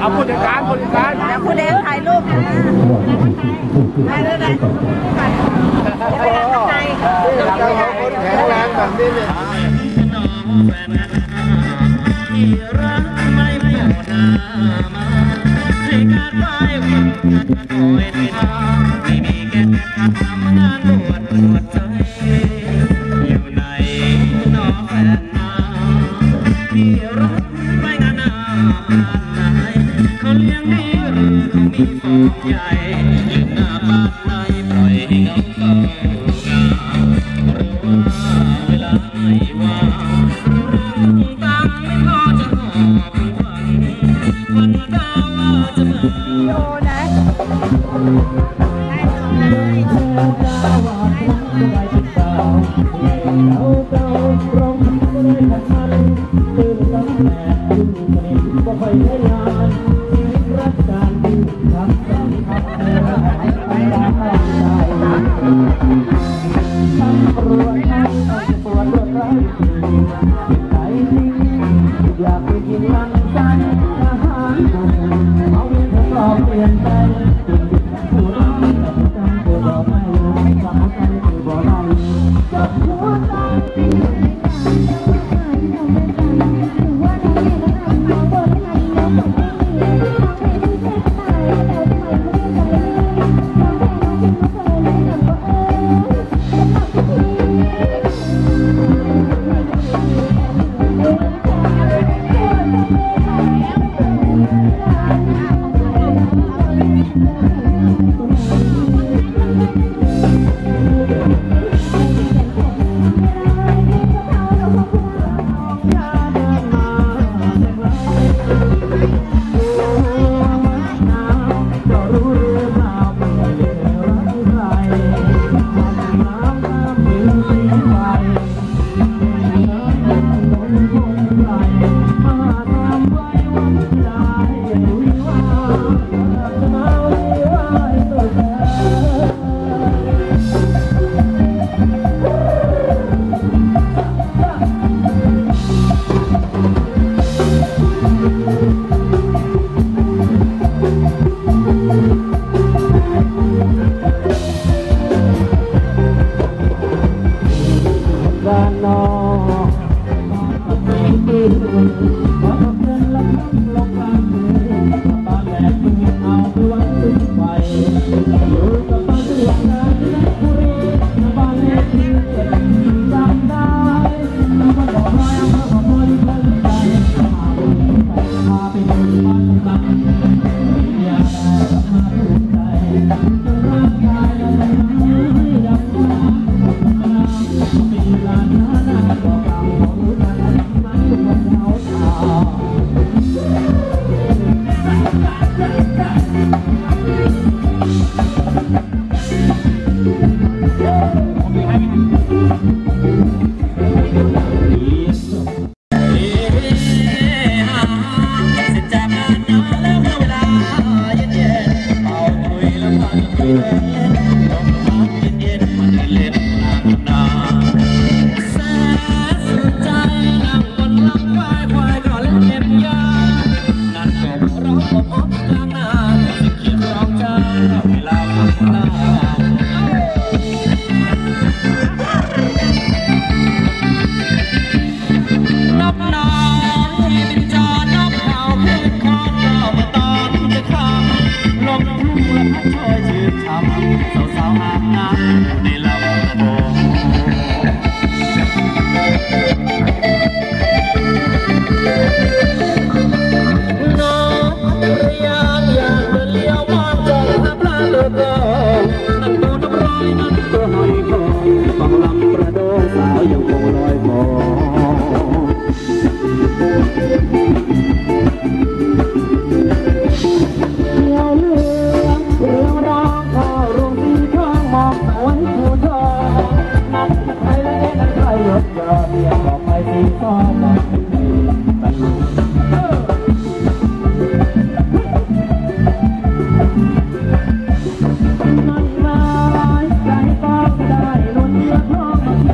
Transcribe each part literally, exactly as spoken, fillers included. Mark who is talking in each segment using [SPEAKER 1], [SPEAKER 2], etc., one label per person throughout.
[SPEAKER 1] เอาผู้จัดการผู้จัดการ
[SPEAKER 2] แล้วผู้เล่นถ่ายรูปนะถ่ายรูปนะไปทางไหน
[SPEAKER 1] เราคนแข็งแรงแบบนี้เนี่ยที่รักไม่ไม่หมดนามาให้การไปวิ่งโอยไม่ทางไม่มีแก่การทำงานปวดปวดใจอยู่ในนอแฟนนาที่รักไม่งานนาไหนเขาเลี้ยงดีหรือเขามีฟองใหญ่ยืนหน้าบ้านในปล่อยให้เขาเฝ้างานหรือว่าเวลาไม่ว่างตามไม่พอจะหอบวันวันดาวจะมา
[SPEAKER 2] โยนะให้ตรงเลย
[SPEAKER 3] อยากไปกินมันใจอาหารเอาเงินทองเปลี่ยนใจกินดิบผู้ร้ายแต่ใจเธอบอกไม่สาวใจเธอบอกได้จับหัวใจใจก็ได้ล้วนเลือกน้อง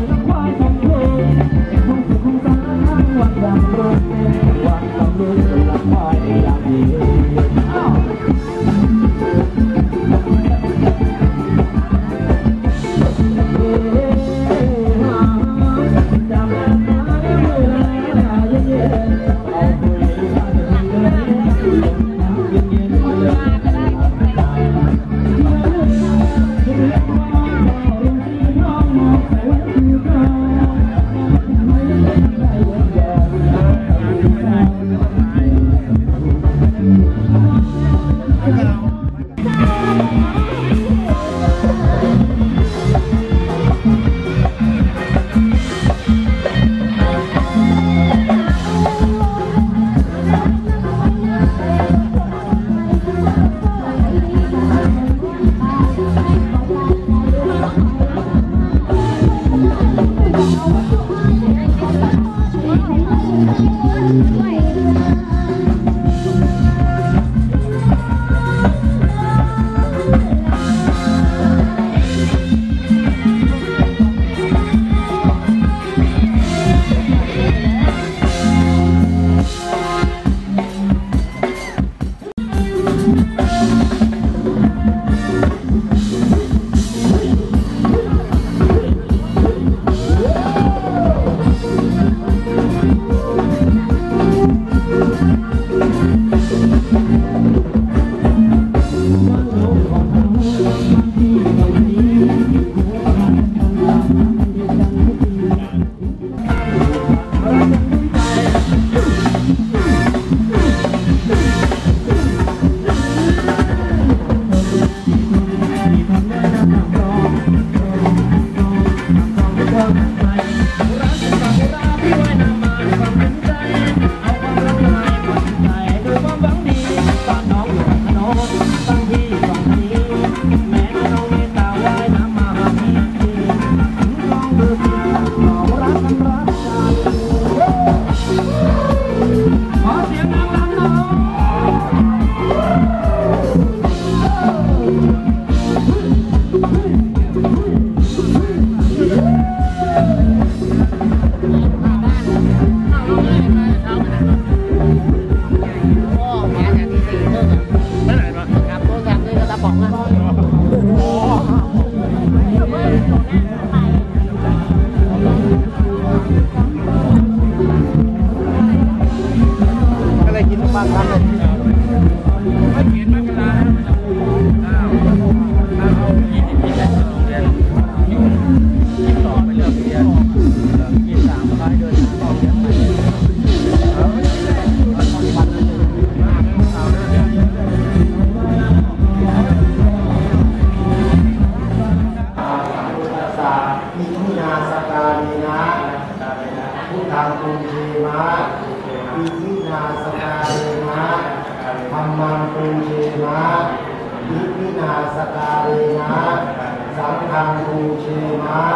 [SPEAKER 4] อิมินาสการินะพุทธังปุญเชมะอิมินาสการินะธัมมังปุญเชมะอิมินาสการินะสังฆังปุญเชมะ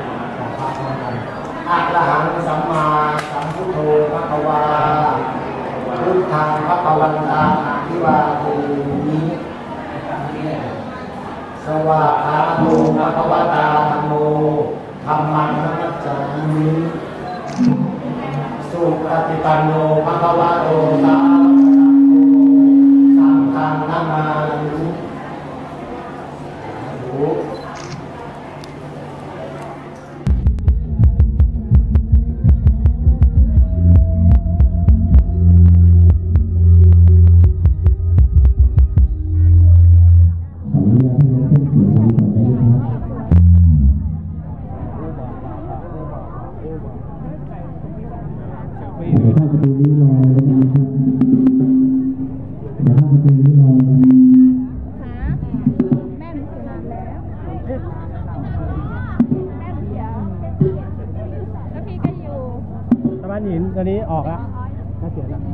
[SPEAKER 4] อะระหังสัมมาสัมพุทโธภควาพุทธังภควันตังอภิวาเทมิสวากขาโตภควตาธัมโมธัมมังนัมมัสสามิสุปฏิปันโนภควโตสาวกสังฆังนามามิ
[SPEAKER 3] หินตัวนี้ออกแล้วน่าเสียแล้ว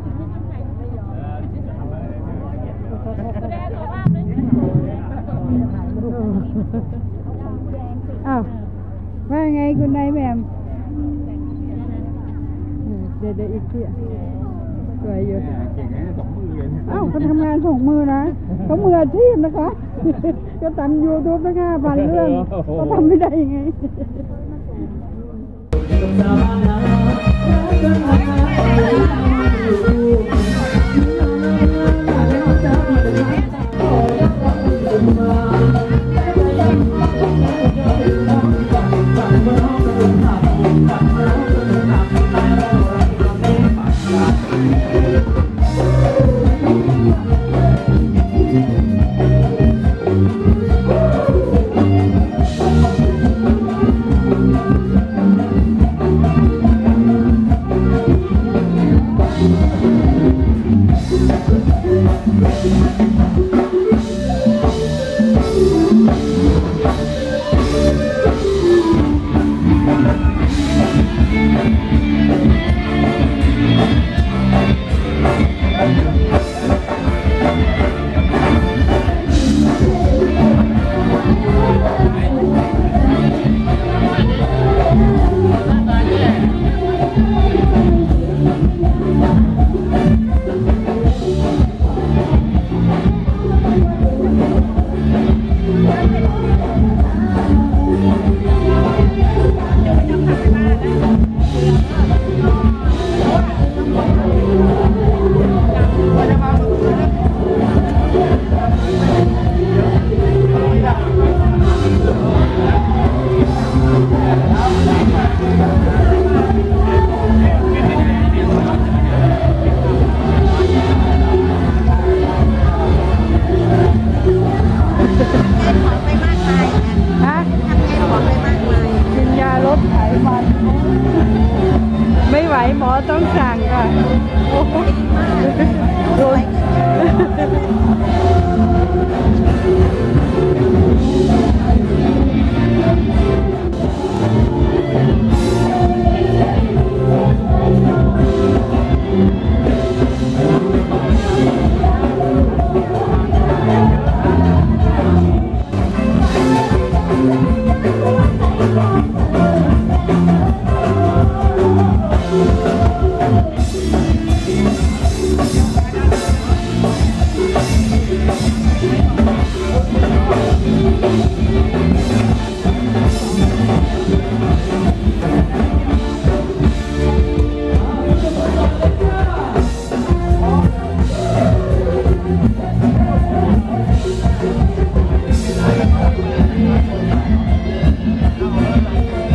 [SPEAKER 5] อ้าวว่าไงคุณนายแหม่มเดี๋ยวเดี๋ยวอีกทีสวยอยู่อ้าวเขาทำงานสองมือนะเขามืออาชีพนะคะก็ทำยูทูบตั้งห้าพันเรื่องเขาทำไม่ได้ยังไงไม่ไหวหมอต้องสั่งค่ะโอ้โหโดน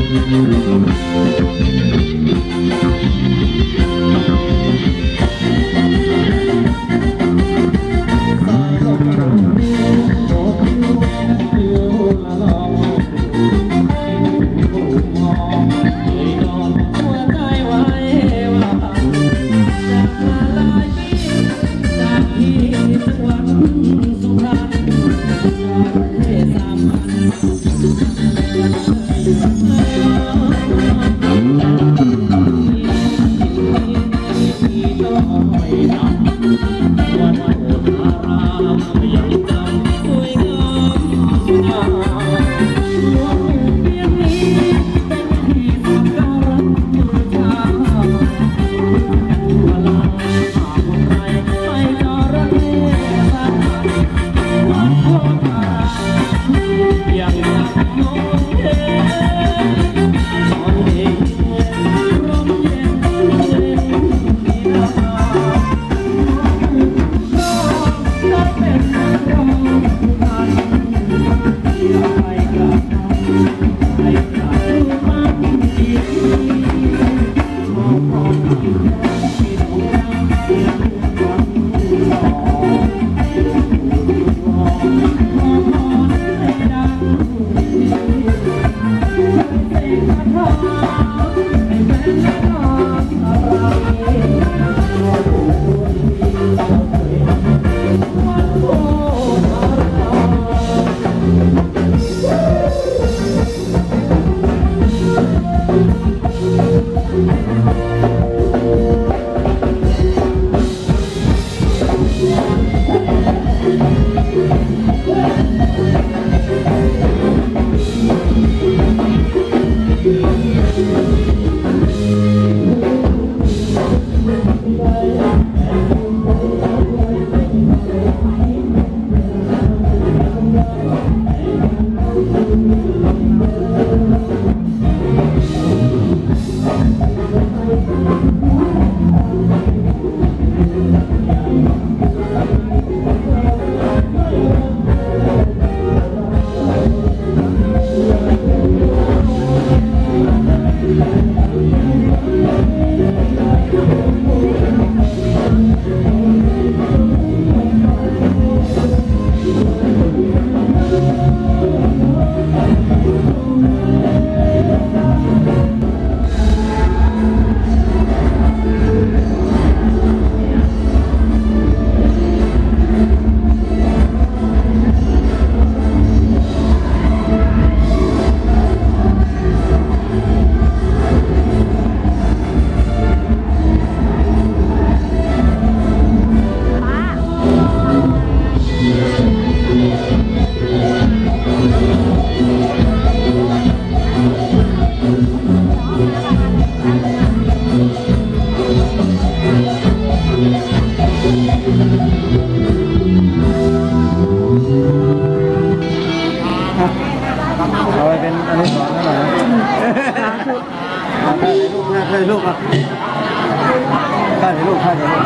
[SPEAKER 3] เอาไปเป็นอนุสรณ์หน่อยนะถ่ายรูปถ่ายรูปอ่ะถ่ายรูปถ่ายรูป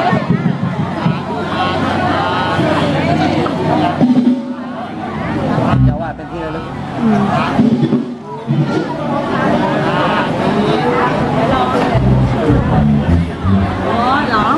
[SPEAKER 3] จะวาดเป็นที่ระลึก
[SPEAKER 5] อ๋อเหรอ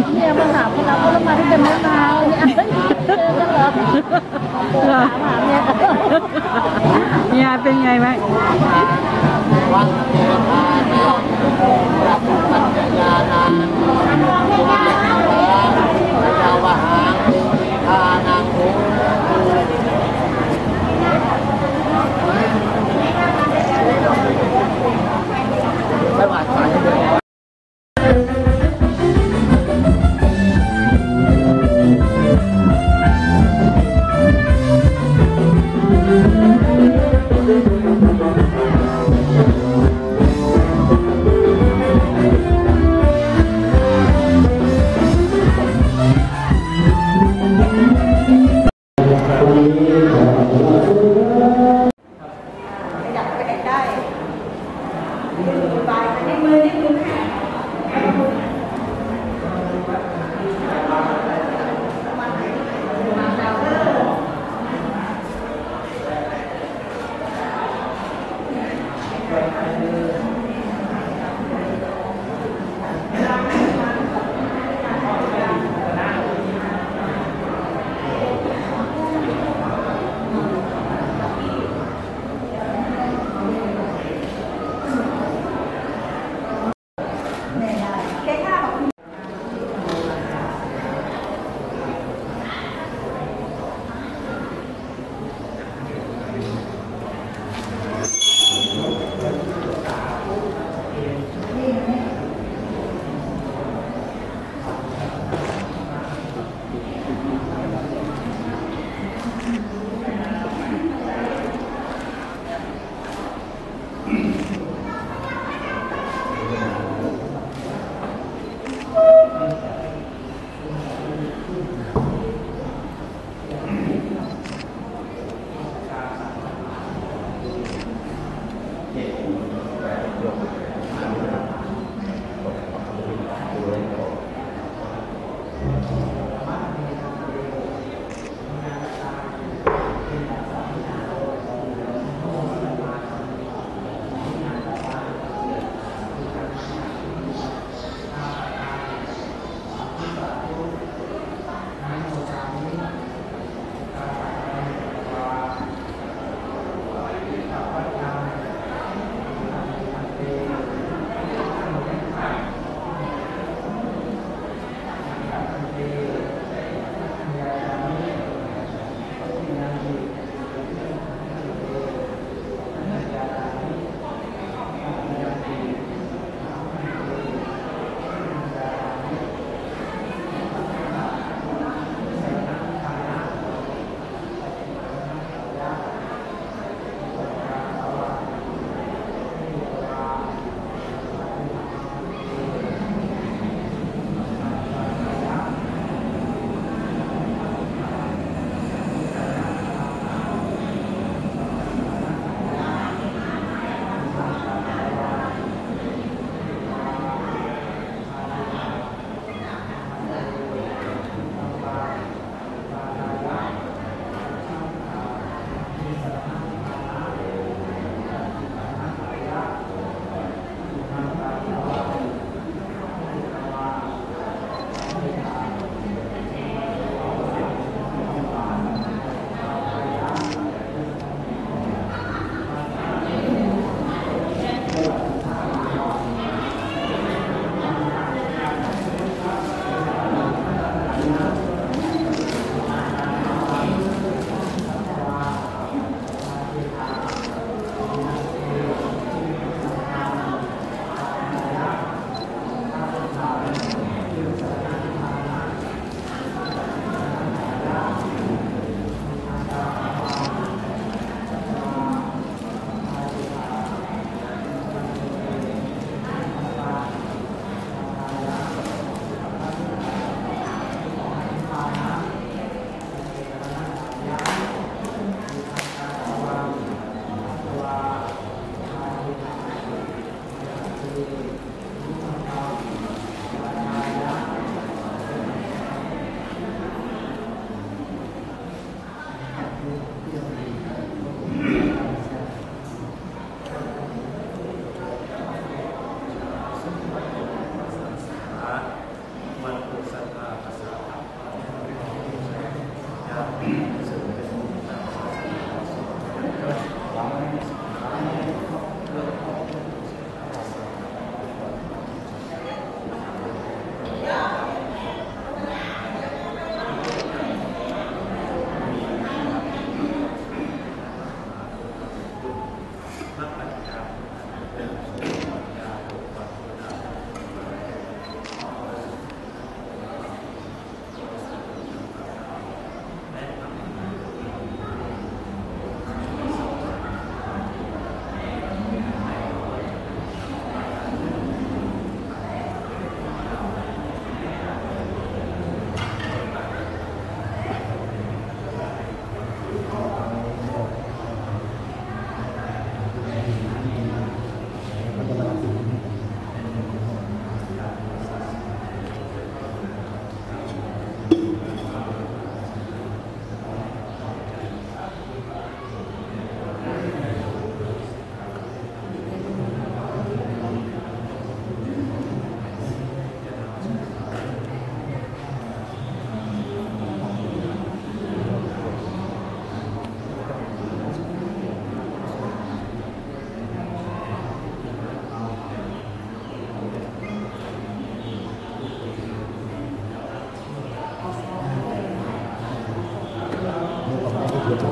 [SPEAKER 5] เนี่ยมาหาพวกเราก็ต้องมาที่เป็นมะนาวเนี่ยเจอกันเหรอเหรอถามเนี่ยเนี่ยเป็นไงไหม
[SPEAKER 4] วันเทพานารับปัญญานาพระยาวหางทานังโหไม่หวาดฝันเลย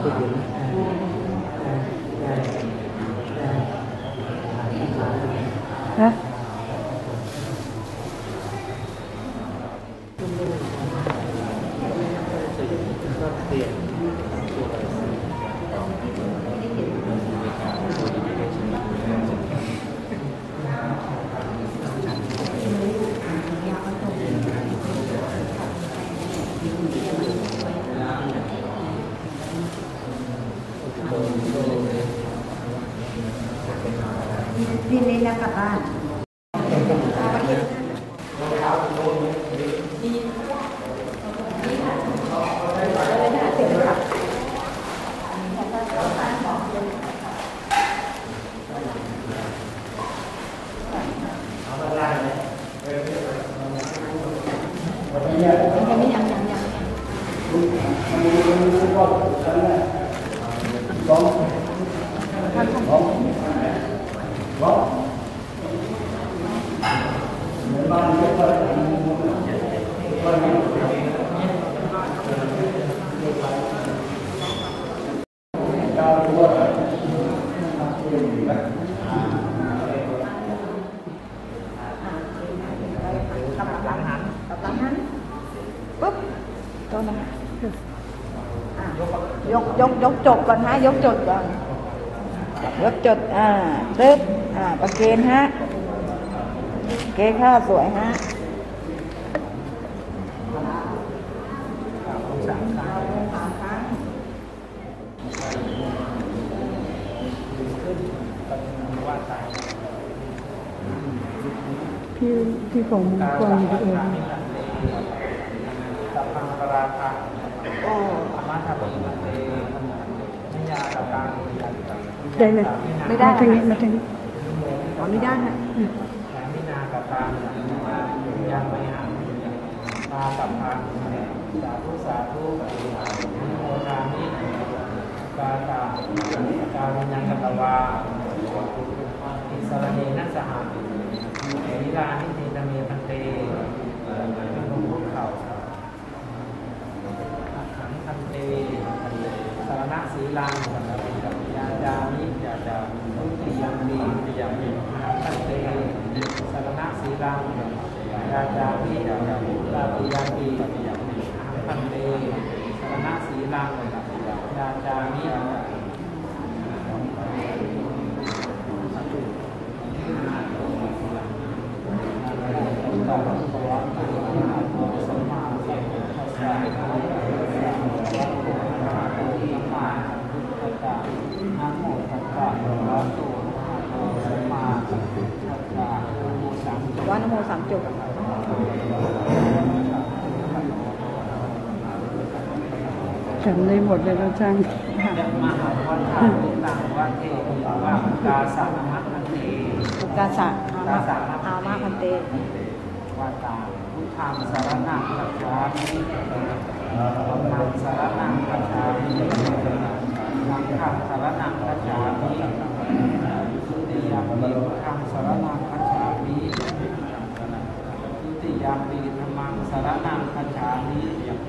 [SPEAKER 3] ผู้หญิง
[SPEAKER 5] ฮะ
[SPEAKER 6] พี่เน้นแล้วกลับบ้านยังไม่ยังยังยังปุ๊บตัวนั้นยกยกยกจบก่อนฮะยกจบก่อนยกจดอ่าตึ๊บอ่าประเคนฮะเกค่าสวยฮะ
[SPEAKER 5] พี่พี่ของมึงฟังอยู่เอง
[SPEAKER 3] สัพพังปราภาโอ้ธรรมะทัพพิมันเตนิยาตการ
[SPEAKER 5] ได้เลยไม่ได้ทางนี้มาทางนี้
[SPEAKER 6] ขอไม่ได้ฮะ
[SPEAKER 3] แถมมินากตามยังไม่หันตาสัพพังสาธุสาธุโมทามิกาตาการยังกัตวาอิสระเนนัสสหะนิรานิติตเมพันเตเป็นลงพุทธเข่าขังพันเตสารณะศีลังยาจามิยาจามุติยังดียังดีพันเตสารณะศีลังยาจามิยาจาลาติยังดีพันเตสารณะศีลังยาจามิ
[SPEAKER 6] ว่านโมสามจบ
[SPEAKER 5] จำได้หมดเลยเราจัง
[SPEAKER 3] มหาวัฏฏะตังวัฏเทวะกาสะมัคคันเต
[SPEAKER 6] ปุกาสะอามะอามะคันเต
[SPEAKER 3] วาตาพุทธังสารนังคัจฉามิธัมมังสารนังคัจฉามิสังฆังสารนังคัจฉามิทุติยมปีพุทธังสารนังคัจฉามิทุติยมปีธัมมังสารนังคัจฉามิ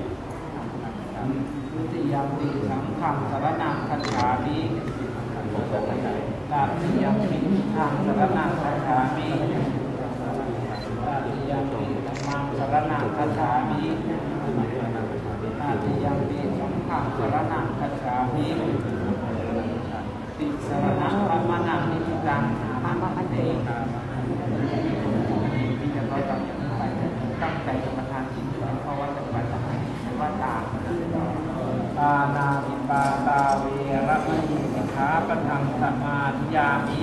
[SPEAKER 3] ทุติยมปีสังฆังสารนังคัจฉามิตติยมปีพุทธังสารนังคัจฉามิตติยมปีธัมมังสารนังคัจฉามิตติยมปีสังฆังสารนังคัจฉามิติสรณะพระมนังนิจังปามะเตที่จะเราตั้งไปตั้งใจกรรมฐานจิตเพราะว่าจะไปทำให้ว่าตาตานาวิปาตาเวรมณีสิกขาปะทังสมาธิยามิ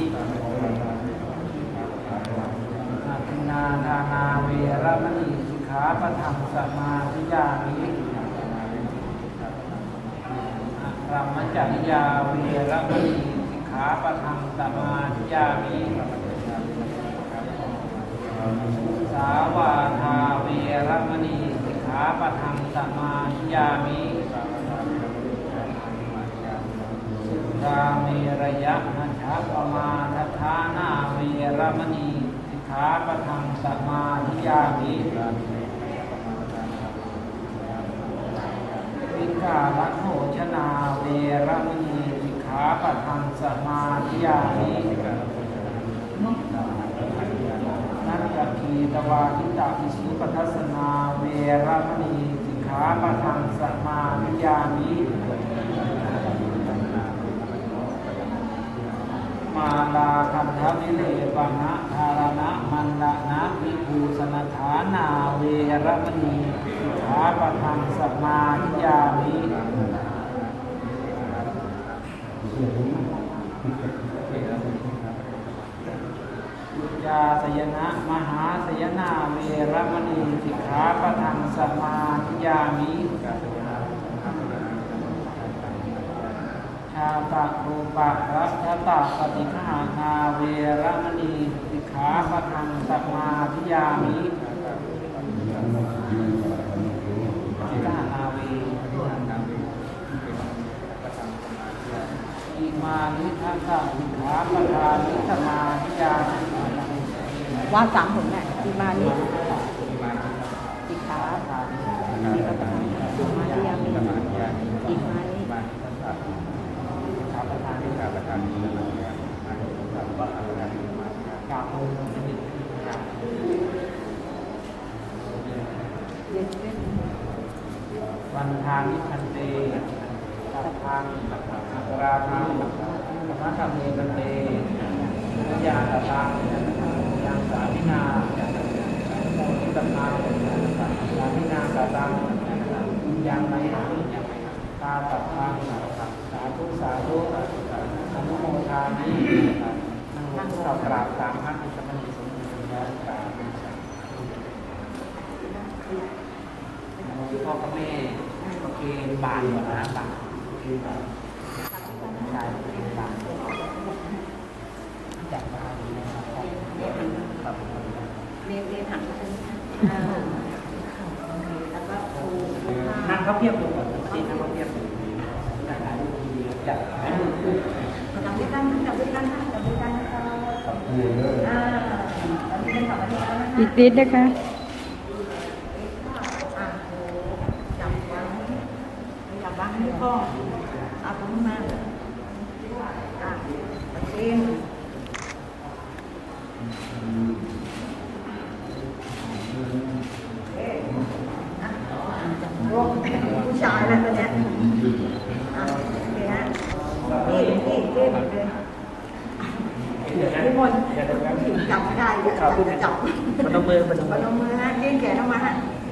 [SPEAKER 3] อาทินาทานาเวรมณีสิกขาปะทังสมาธิยามิรัมมจริยาเวรมณีสิกขาปะทังสมาธิยามิสาวาทาเวรมณีสิกขาปะทังสมาธิยามิสุราเมรยะนัชฌะปมาทัฏฐานาเวรมณีสิกขาปะทังสมาธิยามิวิฆจาระโภชนาเวรมณีสิกขาปะทังสมาธิยามินัตถิคีตวาทิตาภิสุปัฏสนาเวรมณีสิกขาปะทังสมาธิยามิมาลาคันทวิเลปนะธารณะมันละนะวิภูสนฐานาเวรมณีสิกขาปะทังสมาธิยามิอุจจาสยนะมหาสยนาเวรมณีสิกขาปะทังสมาธิยามิชาตะรูปะรัชตะปฏิฆานาเวรมณีสิกขาปะทังสมาธิยามิปฏิฆานาเวอิมานิทัสสะสิกขาปะทานิสมาธิยามิ
[SPEAKER 6] ว่าสามผลเนี่ยอิมานิสิกขาปะทังสมาธิยามิอิมานิวันทานิพันเตสัพพังอัปราทังธรรมะธรรมเมกันเตวิญญาณตังยังสามินาโมทิตมังสามินากตังยังไมหังตาตัพพังสาธุสาธุอนุโมทามินั่งเรากราบตามพระอิสมณีสมบูรณ์แล้วกราบพ่อกับแม่โอเคบาทหมดนะบาทใช่บาทจับมาครับเรียนเรียนหักแล้วก็นั่งเขาเพียบดูก่อนที่นั่งเขาเพียบจับจับด้วยกันจับด้วยกันจับด้วยกันนะคะอีกนิดนะคะจับวางให้พ่อเอาตรงนี้มาอ่ะเองผู้ชายแล้วตัวเนี้ยอ่ะเนี่ยฮะนี่นี่เท่เลยทุกคนจับไม่ได้จะจับจับปนมือปนมือปนมือฮะยื่นแขนออกมาฮะ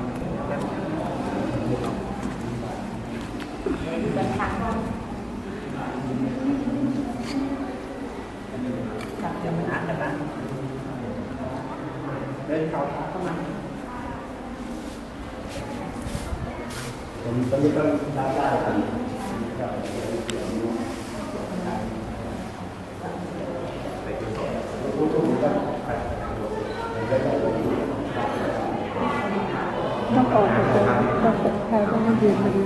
[SPEAKER 6] จับจะมันอัดกันนะเดินเข่าขาเข้ามาผมตอนนี้ก็ได้ได้กันต้องออกจากตรงต้องใครต้องมายืนมาดู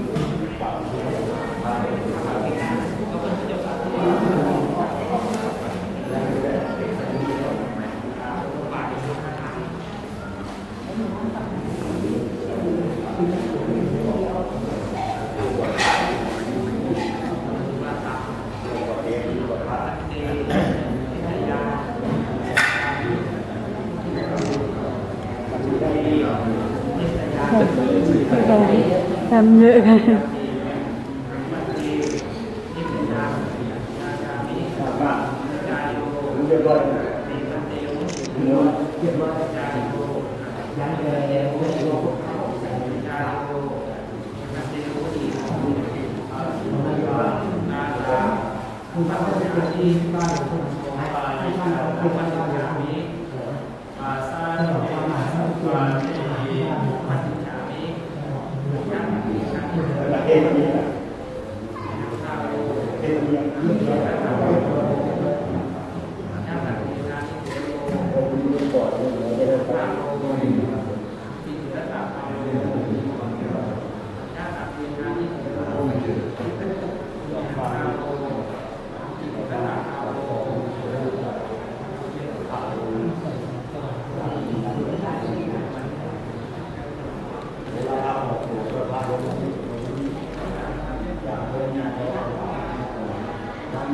[SPEAKER 6] ทำเยอะกัน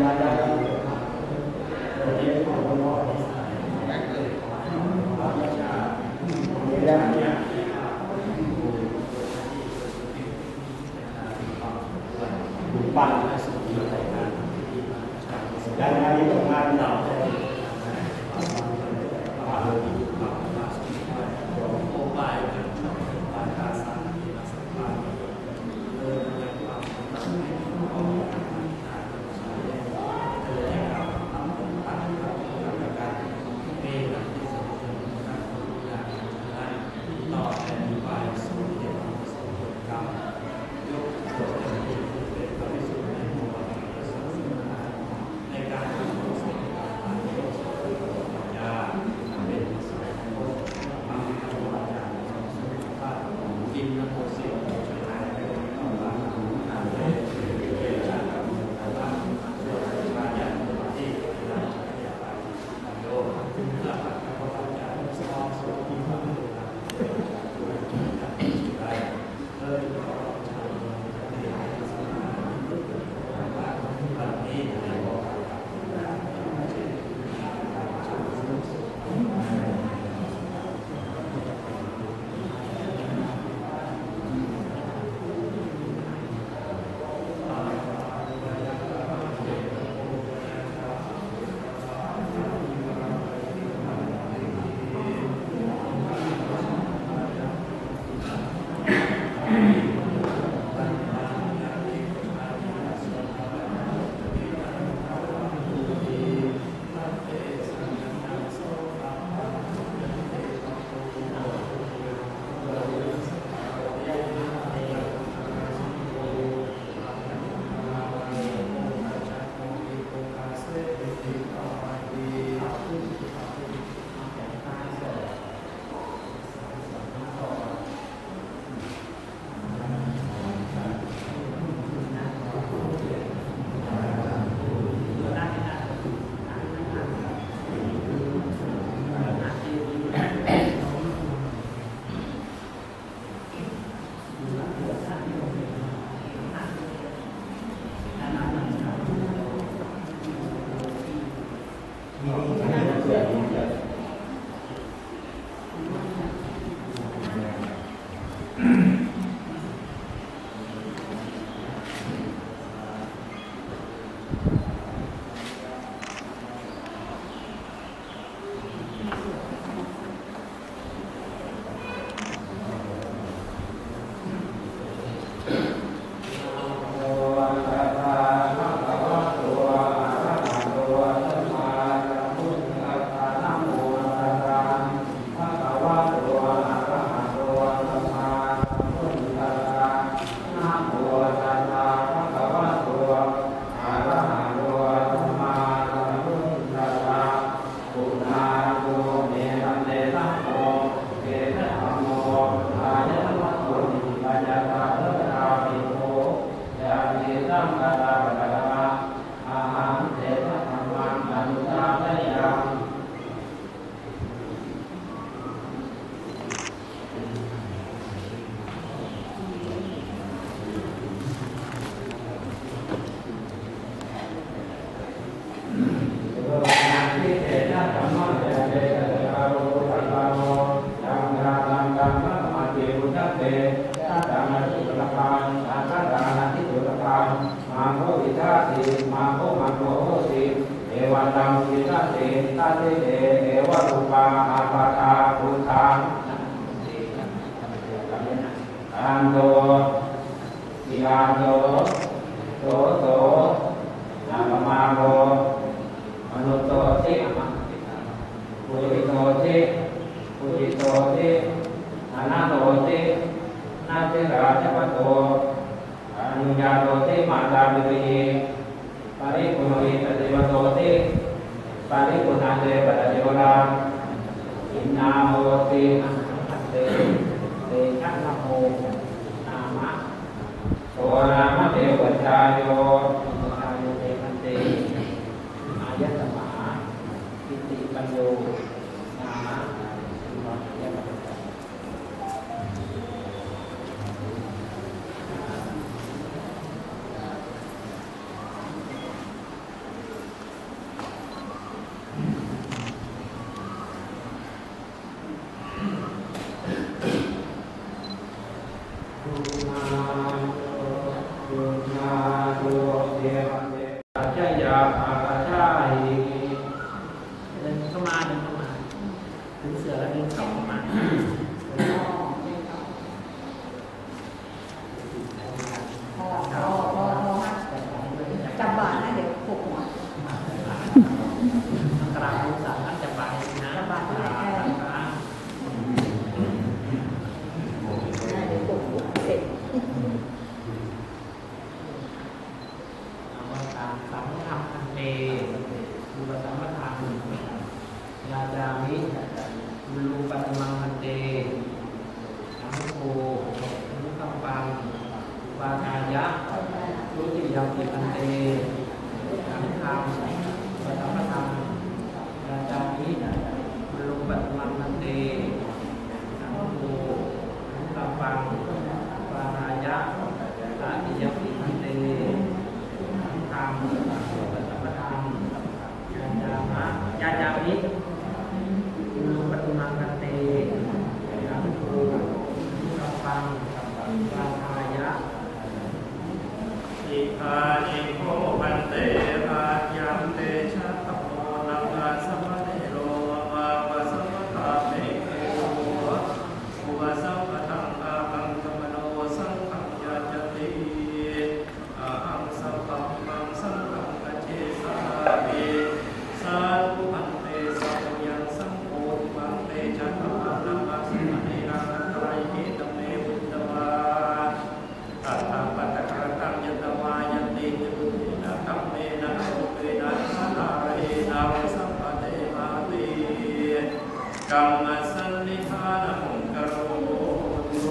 [SPEAKER 4] ปั่นการงานนี้ทำงานหนัก
[SPEAKER 6] ใช่ยาอาใช่เดินเข้ามาเดินเข้ามาถึงเสือแล้วเดินกลับเข้ามา
[SPEAKER 5] จับบาทนะเดี๋ยวปลุกหัว
[SPEAKER 6] กราบลูกสาวท่านจะไปนะ
[SPEAKER 5] จับบาทที่ไหนแอร์เดี๋ยวปลุกหัวเสร็จ
[SPEAKER 6] ตามสัมธรรมอันเตอุปสัมปทานยาจามิอุลูปัตมังอันเตสังโฆอนุกัมปังอุปาทายะรุติยาติอันเตสังฆังอุปสัมปทานยาจามิอุลูปัตมังอันเตสังโฆอนุกัมปังอุปาทายะรุติยาติอันเตทางปฏิบัติธรรมยาจามะยาจามิอุลุปตุมังกันเตสังโฆสัพพังปาทายะอิทานิโคพันเตอายัมเตชะตโมนังอาสัมเนโรวะวะสัมปะทาเมเกโรอุวะสัมปะทังอาหังกัมโนสังฆังยาจติอาหังสัพพังมังสังฆังกัจเจสามิสาธุพันเตสัพยังสังโฆมังเตจัตตานังอาสิมเนรังอัตไรเกตเมบุตตวาอัตถะปัตตะกะตังยตวายันติจุตินะกัมเมนะอุเปนะนานาเรนะสัมปะเตมาติกัมมะสันนิธานังกโรตุ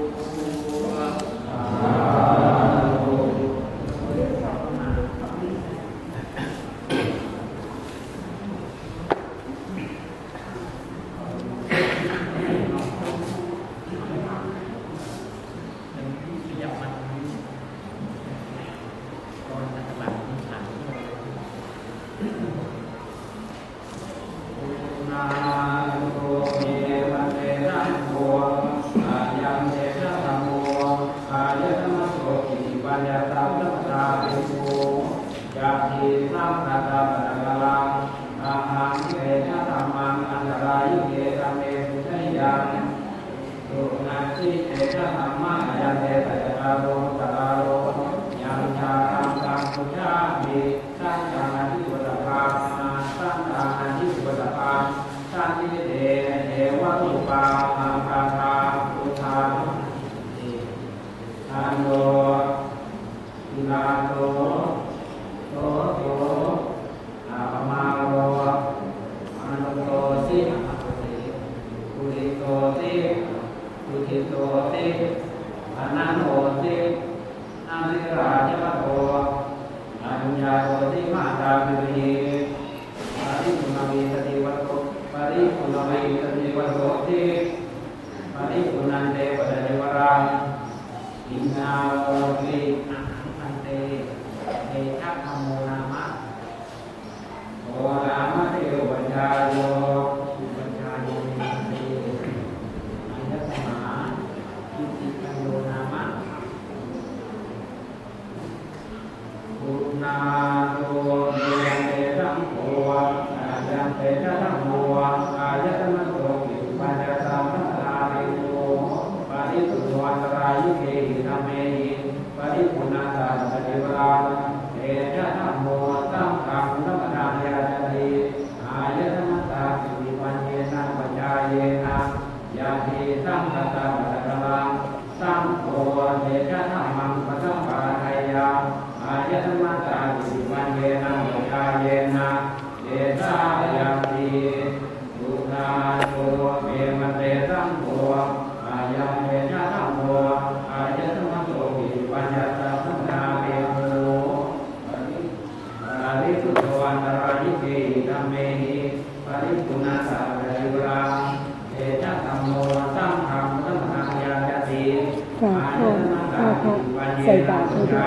[SPEAKER 5] ใส่บาตรให้ด้วย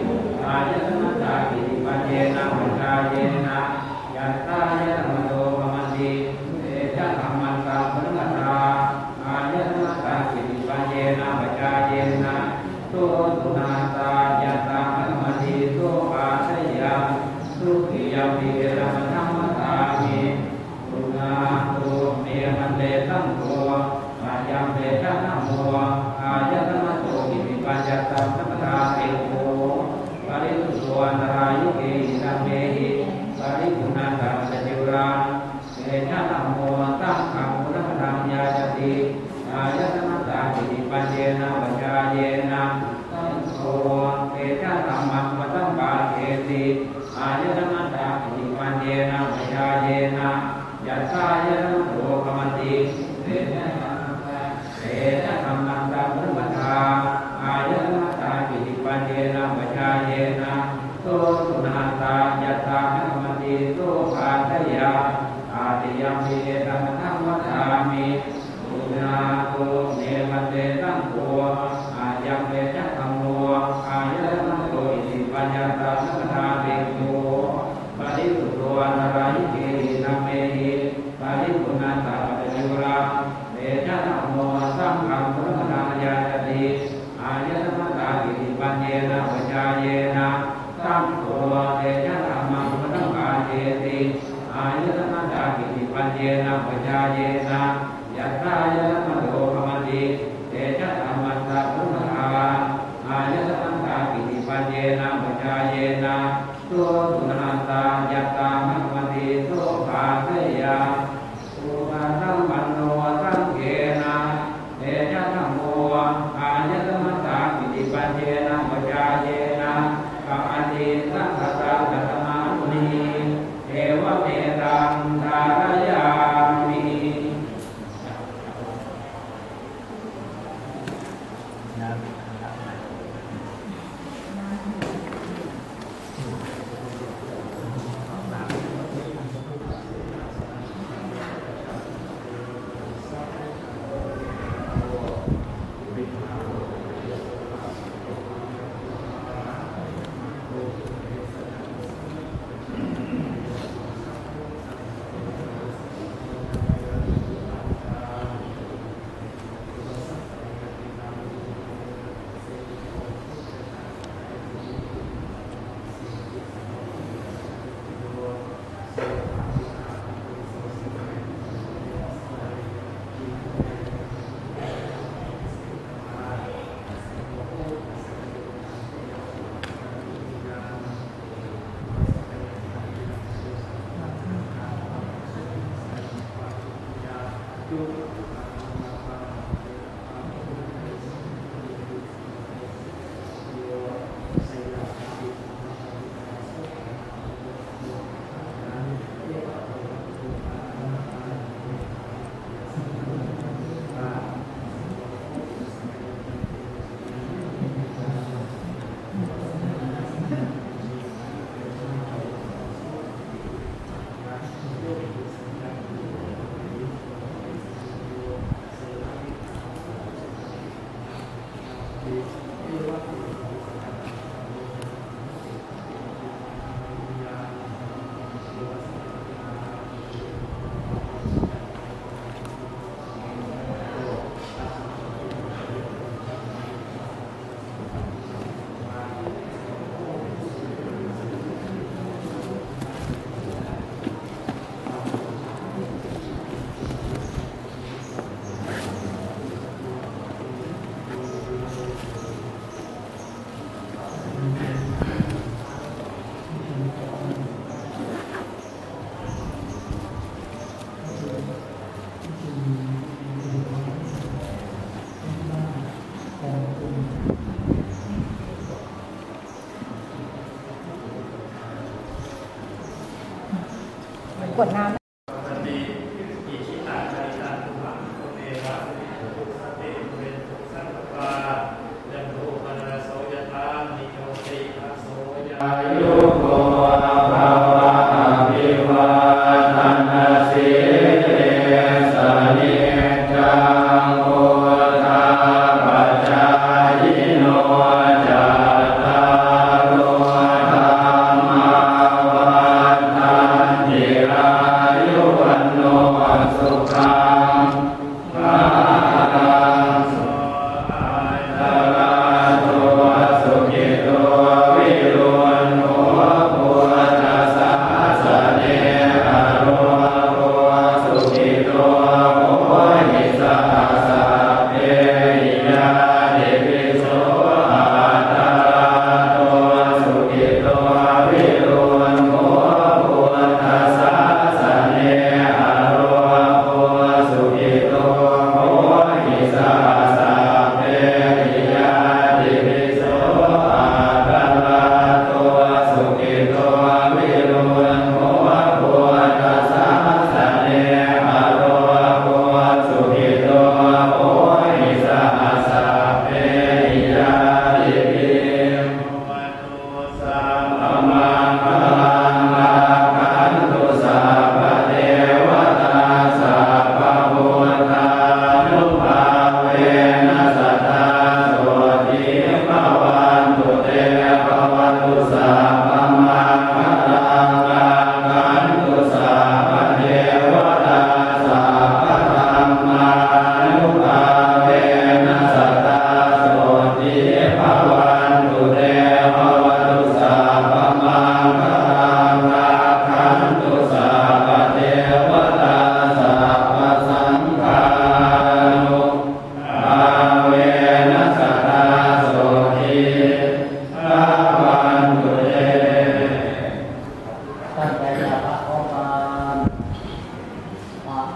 [SPEAKER 6] ยะตายะธรรมโตมะชะธัมโมสังฆังพุทธังธังยาจติอายตนะตาปิติปัญเยนะวัจจายนะสังโฆเตชะธัมมังวัฏังปาเทติอายตนะตาปิติปัญเยนะวัจจายนะยัตถายตนะโลกมัตติเตชะธัมมังเตชะธัมมังตาพุทธทาอายตนะตาปิติปัญเยนะวัจจายนะโตสุนันตายัตถานัมติโตภาทยาอาติยัมปิธรรมทังวัฏามิอุนาโตเนวันเตตังโกอายัมเปจัตตังโมอายตนะโตอิติปัญญาตาสัพพะเบโกปะริสุทโธอนารายิเกหินัมเมหิปะริปุณัสสะปัจจุราเตชะธัมโมสังฆังพุทธังธังยาจติอายตนะตาปิติปัญเยนะวัจจายนะสังโฆเตชะธัมมังพุทธังปาเจติอายตนะตาปิติปัญเยนะวัจจายนะยัตถายตนะโลกมัตติเตชะธัมมัสสะพุทธทาอายตนะตาปิติปัญเยนะวัจจายนะโตสุนันตายัตถานัมมัตติโตภาทยาอุปาทังมันโนสังเกนะเตชะธัมโมอายตนะตาปิติปัญเยนะวัจจายนะกะอันติสังฆตากัตมามุนีเอวะเมตังทารยามิ
[SPEAKER 5] กดน้ำ
[SPEAKER 3] Hare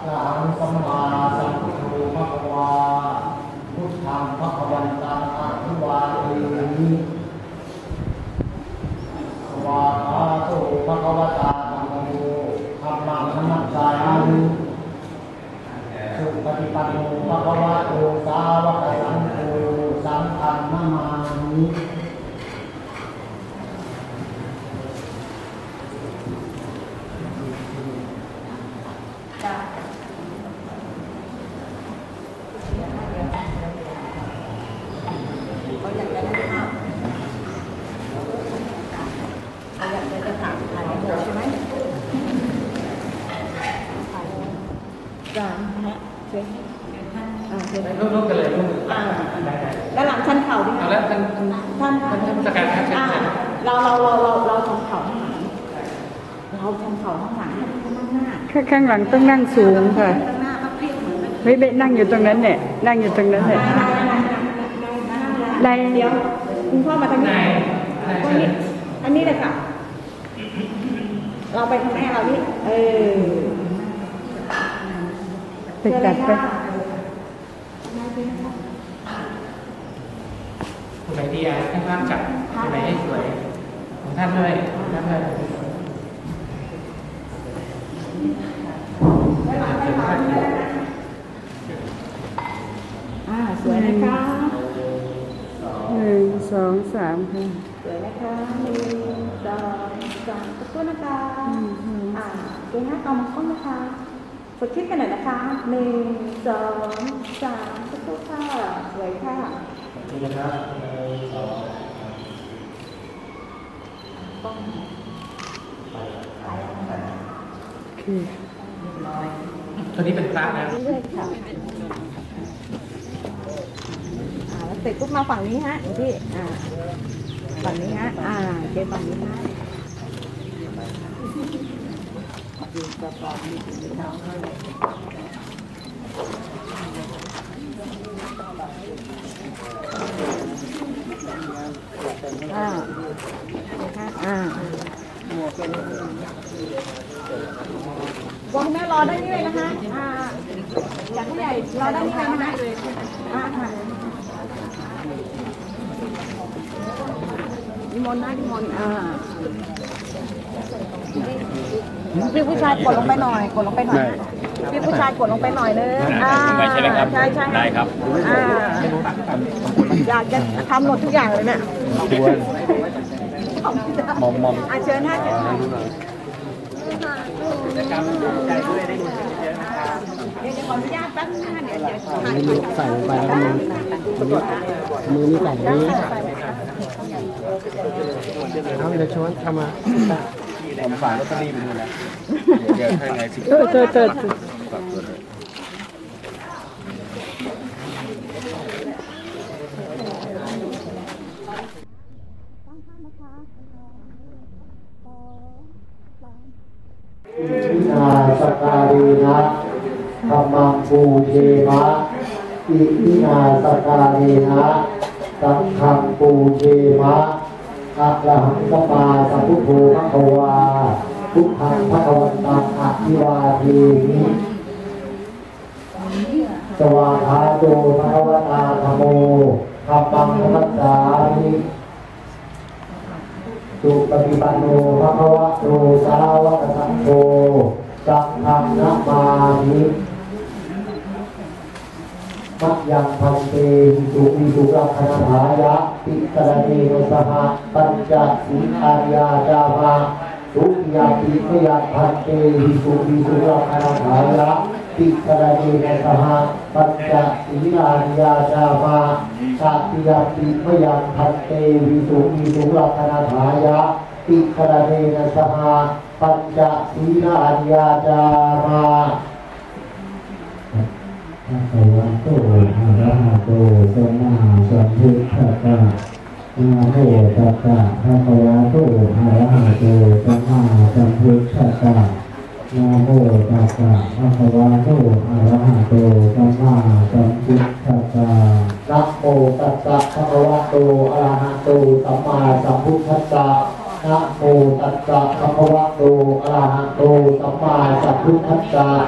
[SPEAKER 4] ระหังสัมมาสัมพุทโธภะคะวาพุทธังภะคะวันตังอะภิวาเทมิสวากขาโตภะคะวตาธัมโมธัมมังนัมสสามิสุปฏิปันโนภะคะวะโตสาวกสังโฆสังฆังนามามิ
[SPEAKER 6] รูปๆกันเลยรูป
[SPEAKER 5] แล้วหลังชันเข่าดิค่ะ
[SPEAKER 6] แล้วท่าน
[SPEAKER 5] ท่าน
[SPEAKER 6] ท่านท่านสกัดท่านเชิญ
[SPEAKER 5] เราเราเราเราเราชันเข่าข้างหลังเราชันเข่าข้างหลังให้ท่านนั่งหน้า
[SPEAKER 3] ข้างหลังต้องนั่งสูงค่ะ
[SPEAKER 5] ข้างหน้าก็เปรี้ยวเหมือนกัน
[SPEAKER 3] ไม่ไม่นั่งอยู่ตรงนั้นเนี่ยนั่งอยู่ตรงนั้นเนี่ยใน
[SPEAKER 5] เดี๋ยวคุณพ่อมาทางนี้วันนี้อันนี้เลยค่ะ เราไปทางแม่เรานี่เออ
[SPEAKER 3] ไปจัดไป
[SPEAKER 6] คนไหนดีอ่ะให้ภาพจับคนไหนให้สวยของท่านด้วยของท่านด้วย
[SPEAKER 5] อ่าสวยนะคะ
[SPEAKER 3] หนึ่งสองสามค่ะ
[SPEAKER 5] สวยนะคะหนึ่งสองสามขอบคุณนะคะอ่าเดี๋ยวนะเอามาก้มนะคะฝึกคิดกันหน่อยนะคะหนึ่งสองสามขอบคุณค่ะสวยค่ะ
[SPEAKER 4] นี่นะครับหนึ่งสอง
[SPEAKER 3] โอเค
[SPEAKER 6] ตัวนี้เป็นพระนะ
[SPEAKER 5] เรื่อยๆค่ะอ่าแล้วเสร็จปุ๊บมาฝั่งนี้ฮะเดี๋ยวพี่อ่าฝั่งนี้ฮะอ่าเจฝั่งนี้ฮะอ่าอ่าวางแม่รอได้นี่เลยนะคะอ่าจากผู้ใหญ่รอได้นี่เลยนะคะอ่าค่ะนิมนต์นะนิมนต์อ่าพี่ผู้ชายกดลงไปหน่อยกดลงไปหน่อยนะพี่ผู้ชายกดลงไปหน่อยนึงอ่าใช่ไหมครับใช่ใช่ได้ครับอ่าอยากจะทำหมดทุกอย่างเลยเนี่ยมอมมอมอ่ะเชิญท่านเชิญท่านเดี๋ยวขออนุญาตแป๊บนึงนะเดี๋ยวเดี๋ยวถ่ายรูปใส่ลงไปแล้วมือมือนี่ใส่นี้เอาเดี๋ยวชวนทำมาผมฝากลอตเตอรี่ไปดูแล้วเดี๋ยวให้ไงสิเออเจอเจอ
[SPEAKER 4] วินาสการีนะธัมมังปูเชมะอิวินาสการีนะสังฆังปูเชมะอะระหังสัมมาสัมพุทโธภะคะวาพุทธังภะคะวันตังอะภิวาเทมิสวากขาโตภะคะวตาธัมโมธัมมังนัมสสามิสุปฏิปันโนภะคะวะโตสาวกสังโฆสังฆังนามามิมัจยังพันเตวิสุวิสุรักขณหายะติสรณีโนสหะปัญจสีอาริยาจามาสุยาติพยัตพันเตวิสุวิสุรักขณหายะติสรณีโนสหะปัญจสีอาริยาจามาสัตยาติพยัตพันเตวิสุวิสุรักขณหายะติสรณีโนสหะปัญจสีอาริยาจามาภะคะวะโตอะระหะโตสัมมาสัมพุทธัสสะนะโมตัสสะภะคะวะโตอะระหะโตสัมมาสัมพุทธัสสะนะโมตัสสะภะคะวะโตอะระหะโตสัมมาสัมพุทธัสสะนะโมตัสสะภะคะวะโตอะระหะโตสัมมาสัมพุทธัสสะนะโมตัสสะภะคะวะโตอะระหะโตสัมมาสัมพุทธัสสะ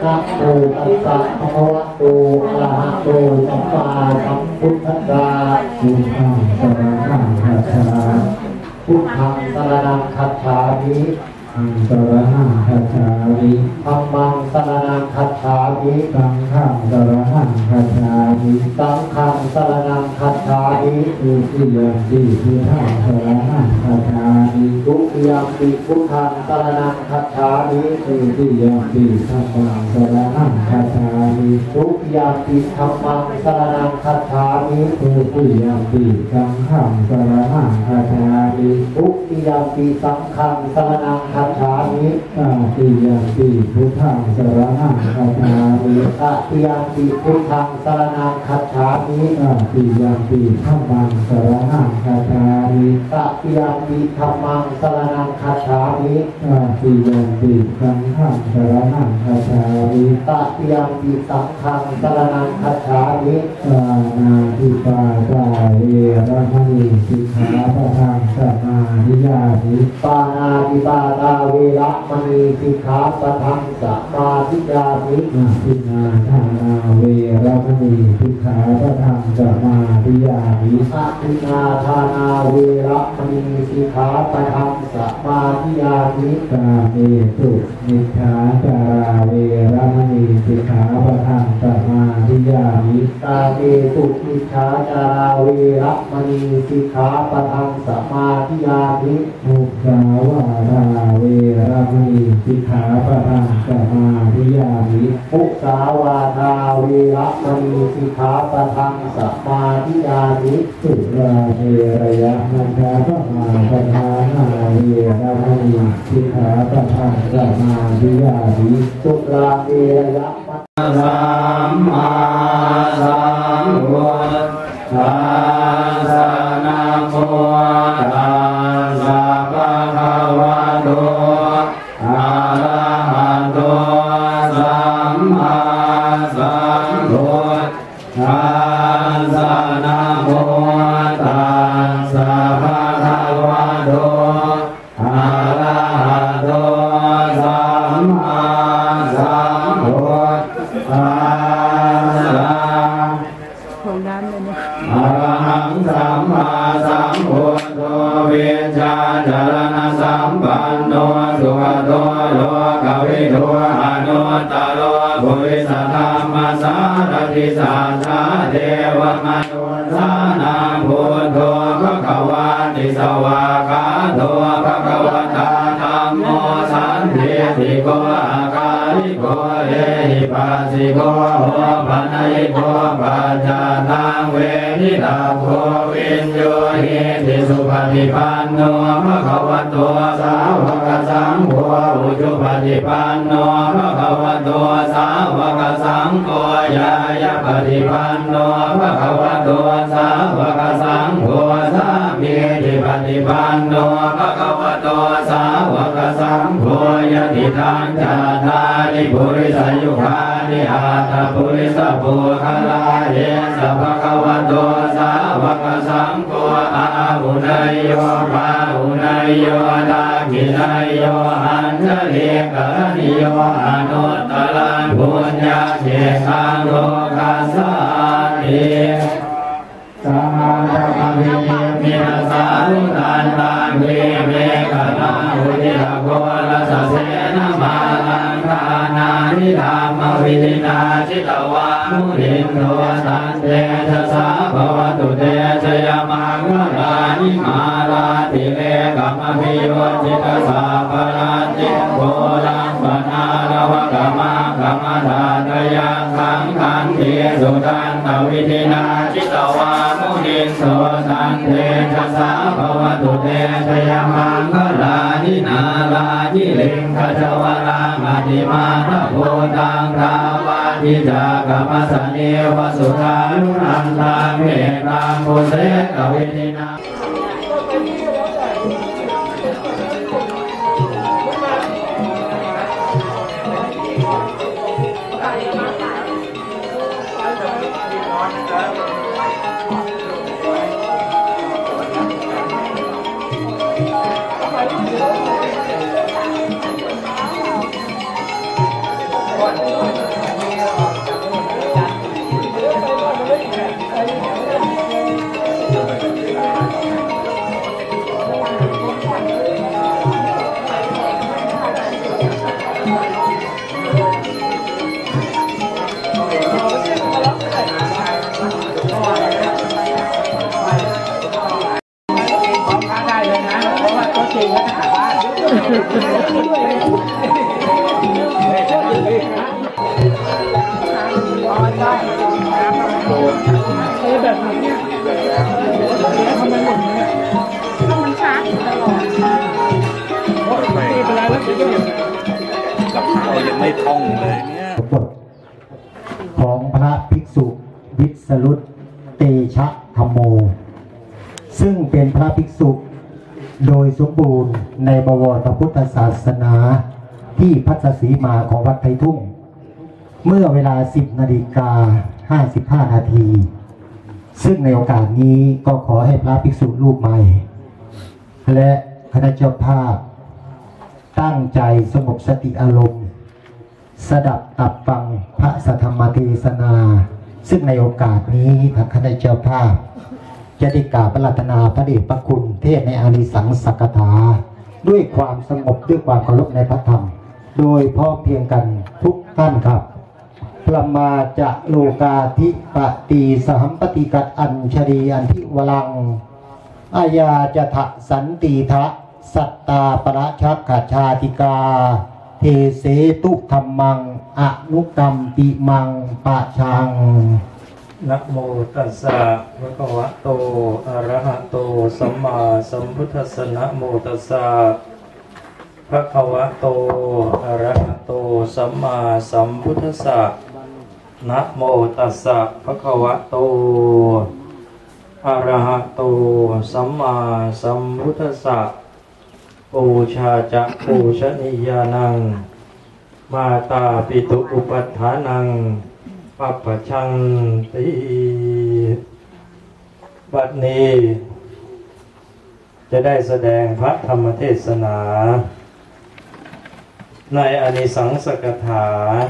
[SPEAKER 4] นะโมตัสสะภะคะวะโตอะระหะโตสัมมาสัมพุทธัสสะพุทธังสรณังคัจฉาพุทธังสรณังคัจฉามิอังสรณังคัจฉามิธัมมังสรณังคัจฉามิสังฆังสรณังคัจฉามิสังฆังสรณังคัจฉามิทุติยมปิพุทธังสรณังคัจฉามิทุติยมปิพุทธังสรณังคัจฉามิทุติยมปิธัมมังสรณังคัจฉามิทุติยมปิธัมมังสรณังคัจฉามิทุติยมปิสังฆังสรณังคัจฉามิทุติยมปิสังฆังสรณังคัจฉามิตติยมปิพุทธังสรณังคัจฉามิตติยมปิพุทธังสรณังคัจฉามิตติยมปิธัมมังสรณังคัจฉามิตติยมปิธัมมังสรณังคัจฉามิตติยมปิสังฆังสรณังคัจฉามิตติยมปิสังฆังสรณังคัจฉามิปานาติปาตาเวรมณีสิกขาปะทังสมาธิยามิปานาติปาตาเวรมณีสิกขาปะทังสมาธิยามิอาทินนาทานาเวรมณีสิกขาปะทังสมาธิยามิอาทินนาทานาเวรมณีสิกขาปะทังสมาธิยามิกาเมสุมิจฉาจาราเวรมณีสิกขาปะทังสมาธิยามิกาเมสุมิจฉาจาราเวรมณีสิกขาปะทังสมาธิยามิมุสาวาทาเวรมณีสิกขาปะทังสมาธิยามิมุสาวาทาเวรมณีสิกขาปะทังสมาธิยามิสุราเมรยะมัจจปมาปทานาเวรมณีสิกขาปะทังสมาธิยามิสุราเมรยะมัจจสัมมาสัมพุทธัสสะนะโมตัสสะภะคะวะโตอะระหะโตสัมมาสัมพุทธัสสะนะโมตัสสะภะคะวะโตอะระหะโตสัมมาสัมพุทธัสสะ
[SPEAKER 5] ของน้ำเลยเนี่ย
[SPEAKER 4] อะระหังสัมมาสัมพุทโธเวชาจารณะสัมปันโนสุขโตโลกวิทูอนุตตโลภุริสธรรมสารติสัทธาเทวมนุษย์สานังพุทโธภควาติสวากาโตภควตาธัมโมสันติติโกอาการิโกเอหิปัสสิโกโหปัญญิโกปัจจตังเวทิตาโภวิญโยหิติสุปฏิปันโนภควโตสาวกสังโฆอุจุปฏิปันโนภควโตสาวกสังโฆยายาปฏิปันโนภควโตสาวกสังโฆสามีจิปฏิปันโนภควโตสาวกสังโฆยติทางจาทานิปุริสยุคานิอาตปุริสปุคลาเยสัพพะวะโตสาวกสังโฆอาหุนายโยปาหุนายโยตากินายโยอัญชลิกรณิโยอนุตตรังปุญญาเขขังโลกัสสานิสมาธิปัญญามินาสารุตันตังเวเวกนาอุทิตโกลัสเสนะมาลังคานานิธรรมวิธินาจิตวามุนินโทสันเตชะสาภวตุเตชยมังวรานิมาราติเลกัมภิโยจิตสาภราจิตโกลังปนาลวะกมากรรมฐานยังขังขันเทสุตันตวิธินาจิตวามุนินโทสันเตชะสาภวตุเตชยมังวรานินารานิลิงขจวรามาติมาตะโพตังราวาทิจากรรมสเนวสุทานุนันตังเมตังโพเสกวิธินา
[SPEAKER 6] ก่อน
[SPEAKER 1] กับข้าวยังไม่ท่องเลยเนี่ย
[SPEAKER 2] บทของพระภิกษุวิสรุตเตชะธรรมโมซึ่งเป็นพระภิกษุโดยสมบูรณ์ในบวรพระพุทธศาสนาที่พัทสีมาของวัดไททุ่งเมื่อเวลา สิบนาฬิกาห้าสิบห้า นาทีซึ่งในโอกาสนี้ก็ขอให้พระภิกษุรูปใหม่และคณะเจ้าภาพตั้งใจสงบสติอารมณ์สดับตับฟังพระสัทธรรมเทศนาซึ่งในโอกาสนี้ทางคณะเจ้าภาพจะได้กราบพระรัตนาพระเดชพระคุณเทศในอานิสังสกถาด้วยความสงบด้วยความเคารพในพระธรรมโดยพร้อมเพรียงกันทุกท่านครับพระมาจะโลกาธิปติสหัมปติกัดอัญชรีอันทิวลังอาญาจะทะสันติทะสัตตาปราชักขชาติกาเทเสตุธรรมังอนุกรรมปิมังปะชัง
[SPEAKER 3] นะโมตัสสะภะคะวะโตอะระหะโตสัมมาสัมพุทธัสสะนะโมตัสสะภะคะวะโตอะระหะโตสัมมาสัมพุทธัสสะนะโมตัสสะภะคะวะโตอะระหะโตสัมมาสัมพุทธัสสะปูชาจะปูชนียานังมาตาปิตุอุปัฏฐานังปัปปะชังติบัดนี้จะได้แสดงพระธรรมเทศนาในอานิสังสกถา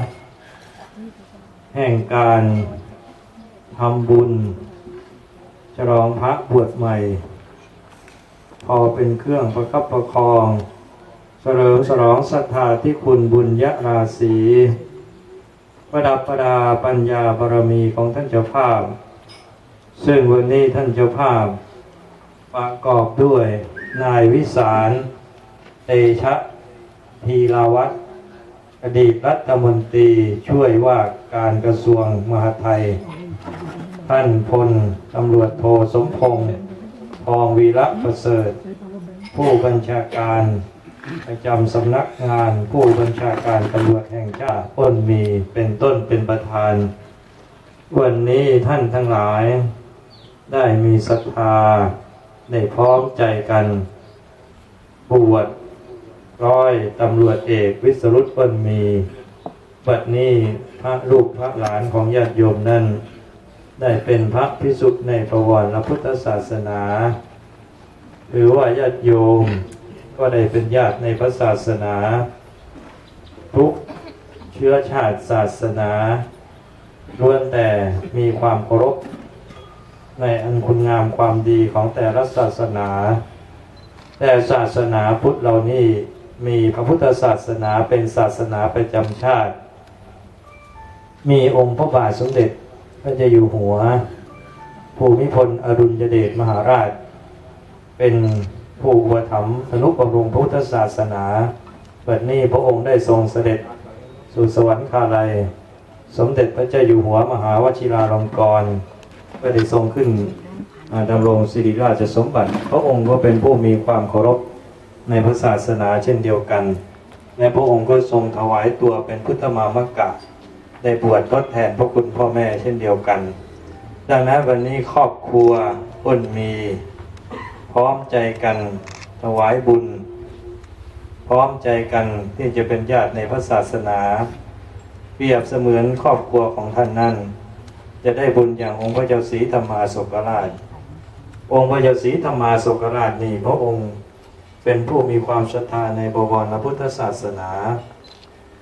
[SPEAKER 3] แห่งการทำบุญฉลองพระบวชใหม่พอเป็นเครื่องประคับประคองเสริมฉลองศรัทธาที่คุณบุญยราศีประดับประดาปัญญาบารมีของท่านเจ้าภาพซึ่งวันนี้ท่านเจ้าภาพประกอบด้วยนายวิสารเตชะธีราวัฒน์อดีตรัฐมนตรีช่วยว่าการกระทรวงมหาดไทยท่านพลตำรวจโทสมพงษ์ทองวีระประเสริฐผู้บัญชาการประจำสำนักงานผู้บัญชาการตำรวจแห่งชาติอ้นมีเป็นต้นเป็นประธานวันนี้ท่านทั้งหลายได้มีศรัทธาได้พร้อมใจกันบวชร้อยตำรวจเอกวิสรุตอ้นมีบัดนี้พระลูกพระหลานของญาติโยมนั้นได้เป็นพระภิกษุในประวัติพุทธศาสนาหรือว่าญาติโยมก็ได้เป็นญาติในพระศาสนาทุกเชื้อชาติศาสนาล้วนแต่มีความเคารพในอันคุณงามความดีของแต่ละศาสนาแต่ศาสนาพุทธเรานี่มีพระพุทธศาสนาเป็นศาสนาประจำชาติมีองค์พระบาทสมเด็จพระเจ้าอยู่หัวภูมิพลอดุลยเดชมหาราชเป็นผู้อุปถัมภ์อนุบำรุงพุทธศาสนาบัดนี้พระองค์ได้ทรงเสด็จสู่สวรรคาลัยสมเด็จพระเจ้าอยู่หัวมหาวชิราลงกรณ์ก็ได้ทรงขึ้นดำรงศิริราชสมบัติพระองค์ก็เป็นผู้มีความเคารพในพระศาสนาเช่นเดียวกันและพระองค์ก็ทรงถวายตัวเป็นพุทธมามกะได้บวชทดแทนพระคุณพ่อแม่เช่นเดียวกันดังนั้นวันนี้ครอบครัวอ้นมีพร้อมใจกันถวายบุญพร้อมใจกันที่จะเป็นญาติในพระศาสนาเปรียบเสมือนครอบครัวของท่านนั้นจะได้บุญอย่างองค์พระเจ้าศรีธรรมาโศกราชองค์พระเจ้าศรีธรรมาโศกราชนี่พระองค์เป็นผู้มีความศรัทธาในบวรพุทธศาสนา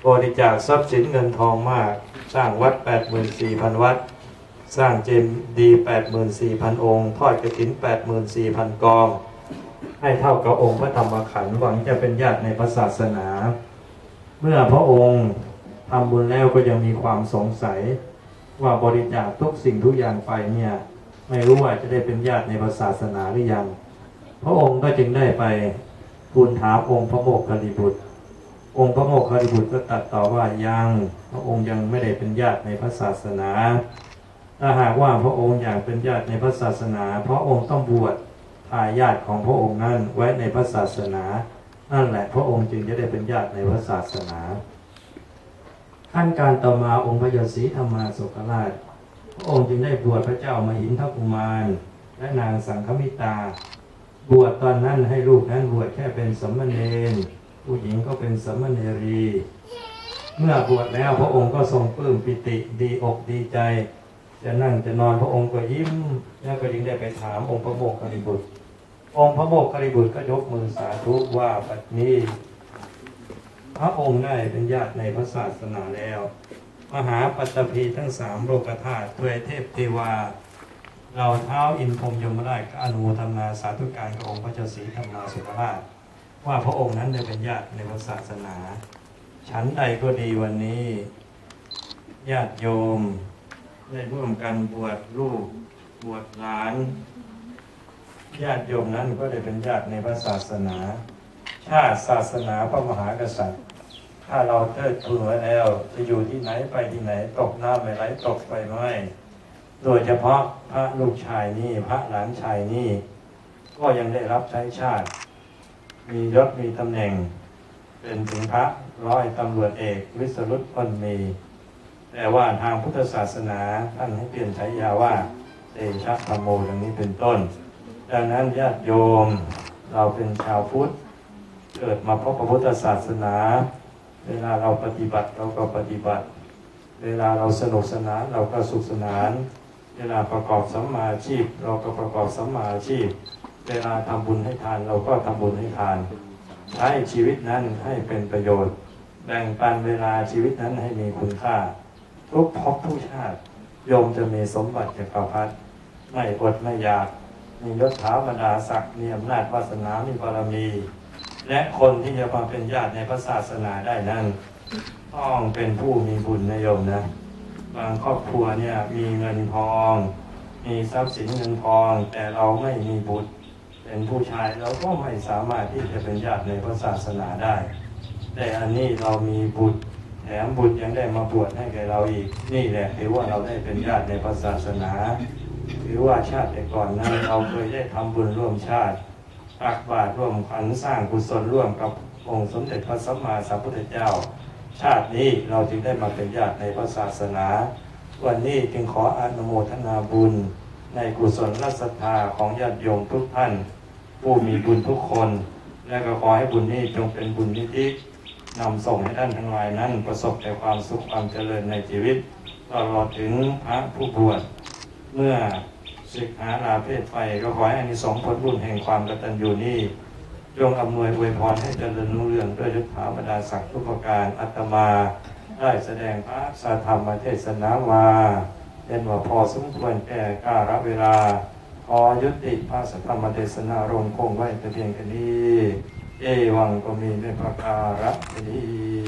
[SPEAKER 7] บริจาคทรัพย์สินเงินทองมากสร้างวัด แปดหมื่นสี่พัน วัดสร้างเจดีย์ แปดหมื่นสี่พัน องค์ทอดกฐิน แปดหมื่นสี่พัน กองให้เท่ากับองค์พระธรรมขันธ์หวังจะเป็นญาติในพระศาสนา เมื่อพระองค์ทำบุญแล้วก็ยังมีความสงสัยว่าบริจาคทุกสิ่งทุกอย่างไปเนี่ยไม่รู้ว่าจะได้เป็นญาติในพระศาสนาหรือยังพระองค์ก็จึงได้ไปทูลถามองค์พระโมคคัลลิบุตรองค์พระโมคคัลลิบุตรก็ตรัสตอบว่ายังพระองค์ยังไม่ได้เป็นญาติในพระศาสนาถ้าหากว่าพระองค์อยากเป็นญาติในพระศาสนาพระองค์ต้องบวชทายาทของพระองค์นั้นไว้ในพระศาสนานั่นแหละพระองค์จึงจะได้เป็นญาติในพระศาสนาขั้นการต่อมาองค์พระยศรีธรรมาสุขราชพระองค์จึงได้บวชพระเจ้ามหินทกุมารและนางสังฆมิตาบวชตอนนั้นให้ลูกนั้นบวชแค่เป็นสมณเณรผู้หญิงก็เป็นสมณเณรีเมื่อบวชแล้วพระองค์ก็ทรงปลื้มปิติดีอกดีใจจะนั่งจะนอนพระองค์ก็ยิ้มแล้วก็จึงได้ไปถามองค์พระโมคคัลลิบุตรองค์พระโมคคัลลิบุตรก็ยกมือสาธุว่าบัดนี้พระองค์ได้เป็นญาติในพระศาสนาแล้วมหาปัตตภีทั้งสามโลกธาตุทวยเทพเทวาเราเท้าอินพรหมยมราชก็อนุโมทนาสาธุการกับองค์พระเจ้าศรีธรรมาสุขราชว่าพระองค์นั้นได้เป็นญาติในพระศาสนาฉันใดก็ดีวันนี้ญาติโยมได้ร่วมกันบวชลูกบวชหลานญาติโยมนั้นก็ได้เป็นญาติในพระศาสนาชาติศาสนาพระมหากษัตริย์ถ้าเราเทิดทูนไว้แล้วจะอยู่ที่ไหนไปที่ไหนตกน้ำไม่ไหลตกไฟไหม้โดยเฉพาะพระลูกชายนี่พระหลานชายนี่ก็ยังได้รับใช้ชาติมียศมีตำแหน่งเป็นถึงพระร้อยตำรวจเอกวิสรุตพ้นมีแต่ว่าทางพุทธศาสนาท่านให้เปลี่ยนฉายาว่าเตชะธรรมโมดังนี้เป็นต้นดังนั้นญาติโยมเราเป็นชาวพุทธเกิดมาพบพระพุทธศาสนาเวลาเราปฏิบัติเราก็ปฏิบัติเวลาเราสนุกสนานเราก็สุขสนานเวลาประกอบสัมมาอาชีพเราก็ประกอบสัมมาอาชีพเวลาทำบุญให้ทานเราก็ทำบุญให้ทานใช้ชีวิตนั้นให้เป็นประโยชน์แบ่งปันเวลาชีวิตนั้นให้มีคุณค่าทุกภพทุกชาติโยมจะมีสมบัติจักรพรรดิไม่อดไม่อยากมียศถาบรรดาศักดิ์มีอำนาจวาสนามีบารมีและคนที่จะมาเป็นญาติในพระศาสนาได้นั้นต้องเป็นผู้มีบุญนะโยมนะบางครอบครัวเนี่ยมีเงินทองมีทรัพย์สินเงินทองแต่เราไม่มีบุตรเป็นผู้ชายเราก็ไม่สามารถที่จะเป็นญาติในพระศาสนาได้แต่อันนี้เรามีบุตรแถมบุตรยังได้มาบวชให้แก่เราอีกนี่แหละถือว่าเราได้เป็นญาติในพระศาสนาถือว่าชาติแต่ก่อนนั้นเราเคยได้ทำบุญร่วมชาติตักบาตรร่วมขันสร้างกุศลร่วมกับองค์สมเด็จพระสัมมาสัมพุทธเจ้าชาตินี้เราจึงได้มาเป็นญาติในพระศาสนาวันนี้จึงขออนุโมทนาบุญในกุศลและศรัทธาของญาติโยมทุกท่านผู้มีบุญทุกคนและก็ขอให้บุญนี้จงเป็นบุญนิตินำส่งให้ท่านทั้งหลายนั้นประสบแต่ความสุขความเจริญในชีวิตตลอดถึงพระผู้บวชเมื่อศึกษาลาเพศไปก็ขอให้อานิสงส์ผลบุญแห่งความกตัญญูนี้จงอำนวยอวยพรให้เจริญรุ่งเรืองด้วยฤทธาบรรดาศักดิ์ทุกประการอัตมาได้แสดงพระสัทธรรมเทศนามาเป็นว่าพอสมควรแก่กาลเวลาขอยุติพระสัทธรรมเทศนาลงคงไว้แต่เพียงแค่นี้เอวังก็มีด้วยประการนี้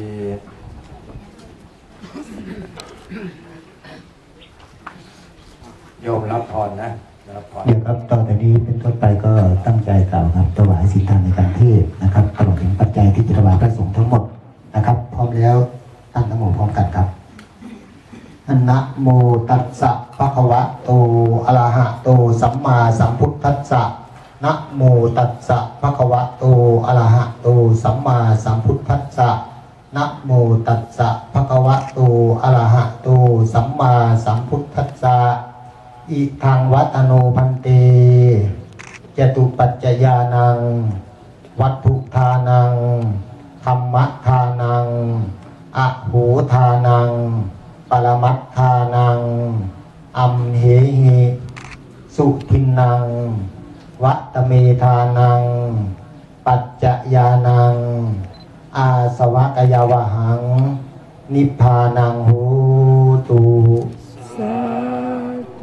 [SPEAKER 7] โยมรับพรนะรับพร
[SPEAKER 2] เดี๋ยวครับต่อจากนี้เป็นต้นไปก็ตั้งใจกล่าวครับถวายศีลทานในการเทศนะครับตลอดถึงปัจจัยที่จะถวายพระสงฆ์ทั้งหมดนะครับพร้อมแล้วตั้งนะโมพร้อมกันครับนะโมตัสสะภะคะวะโตอะระหะโตสัมมาสัมพุทธัสสะนะโมตัสสะภะคะวะโตอะระหะโตสัมมาสัมพุทธัสสะนะโมตัสสะภะคะวะโตอะระหะโตสัมมาสัมพุทธัสสะอิทังวัตโนพันเตจตุปัจจยานังวัตถุทานังธรรมทานังอโหทานังปรมัตถานังอัมเหหิสุทินังวัตเมธานังปัจจยานังอาสวะกยาวหังนิพพานังโหตุ
[SPEAKER 5] สาธุ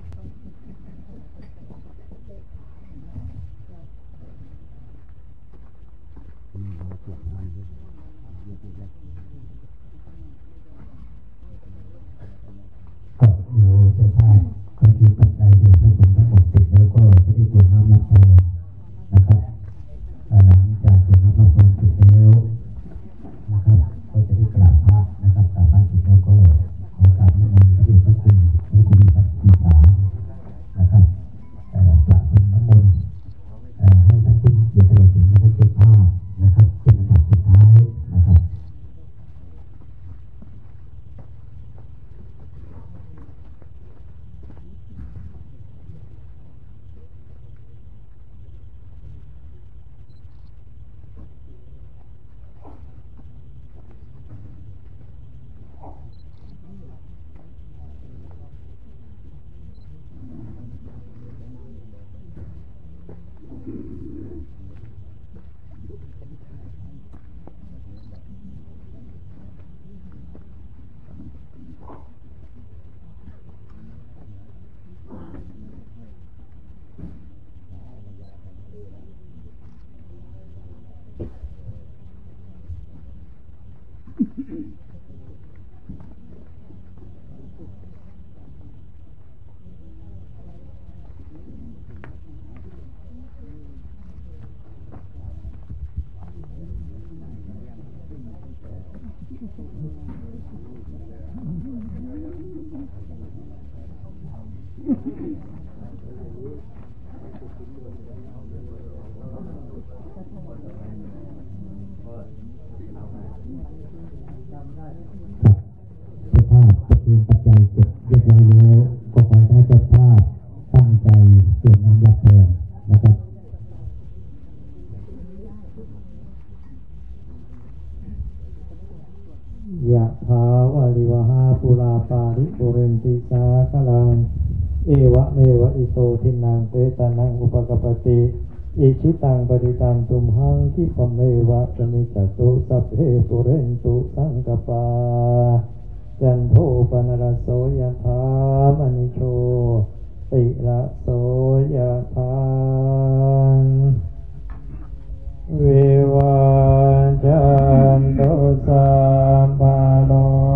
[SPEAKER 2] ก็เดี๋ยวจะพาใครที่ปัจจัยเดือนพระสงฆ์ทั้งหมดเสร็จแล้วก็จะได้กรวดน้ำรับพรนะครับหลังจากกรวดน้ำรับพรเสร็จแล้วนะครับก็จะได้กราบพระนะครับกราบพระเสร็จแล้วก็ขอกราบนิมนต์พระเดชพระคุณพระคุณพระศรีสานะครับประพรมน้ำมนต์ให้ท่านผู้เกียรติได้ถึงได้เก็บผ้านะครับเป็นอันดับสุดท้ายนะครับยะถาวาลิวหาปุราปาริปุเรนติสาคลังเอวะเมวะอิโตทินังเปตานังอุปกปติอิชิตังปฏิตังตุมหังคิปะเมวะสมิจจตุสัพเพปุเรนตุสังกปาจันโทปนรสโสยะถามณิโชติระโสยะถาวิวันจันโตสัมปะโล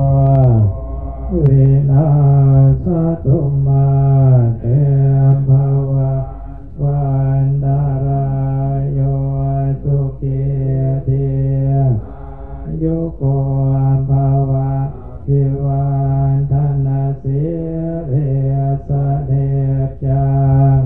[SPEAKER 2] วินาศตุมาเตภวะวันตารายโยสุขิเทียยุโกภวะภิวันธนาสิเรสเดชจัง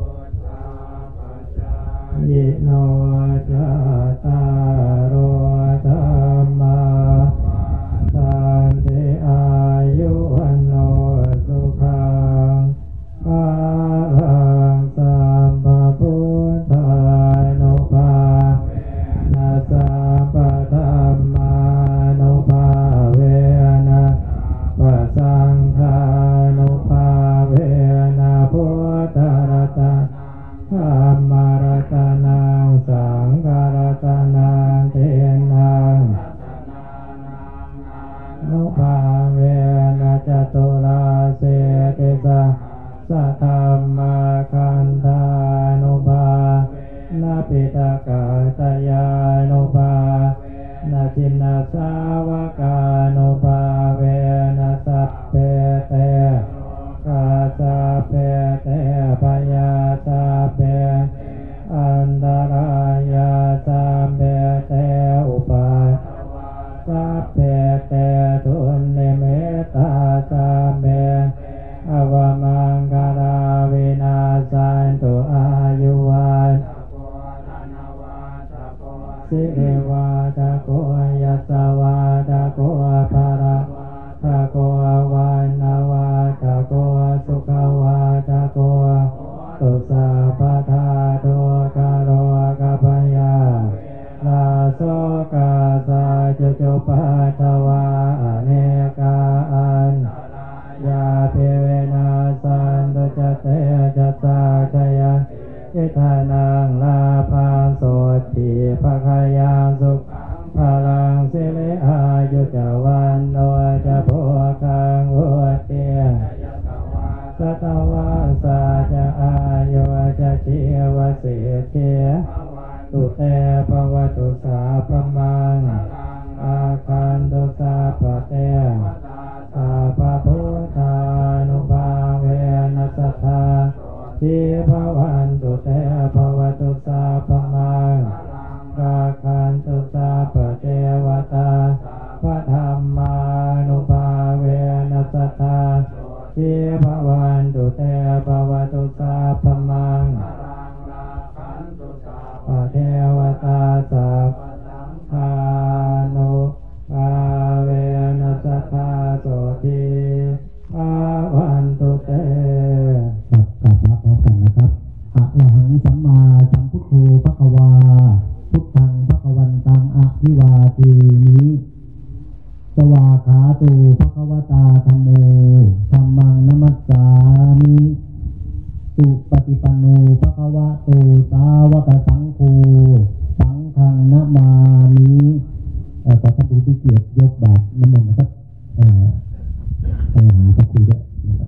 [SPEAKER 2] ยิโนจตารโรธรรมาสันติอายุวันโนสุขังภาลังสัมปพุทธานุภานาสัมปธรรมานุภาเวนะปัสสังฆานุภาเวนะพุทธรัตนะธัมมรัตนังสังฆรัตนังเทนังนุภาเวนะจตุราเสติสะสัทธัมมาคันธานุภานาปิตากาตยานุภานาจินนาสาวกานุภาเวนะสัพเพเตกาสัพเพเตปยาสัพเพอันตรายาสัพเพเตอุปาสัพเพเตทุนนิเมตาสัพเพอวมังคาราวินาสันตุอายุวันสิริวาทโกยัสสวาทโกภาระทโกวันนาวาทโกสุขวาทโกตุสาปทาโตคาโรกัปยาลาโสกาสาจจุปัทวาอเนกาอ
[SPEAKER 3] ทิภวันตุเตภวตุสาพมังราคันตุสาปเทวตาพระธรรมานุภาเวนัสสทธาทิภวันตุเตภวตุสาพมังปเทวตาสัพพานุภาเวนัสสทธาโสทิภวันตุเต
[SPEAKER 2] กับกราบพระพร้อมกันนะครับอะระหังสัมมาสัมพุทโธภควาพุทธังภควันตังอะภิวาเทมิสวาขาโตภควตาธัมโมธัมมังนัมมัสสามิสุปฏิปันโนภควะโตสาวกสังโฆสังฆังนะมามิเอ่อขอท่านผู้มีเกียรติยกบาตรน้ำมนต์นะครับเอ่อไปหาพระครูด้วยนะครับ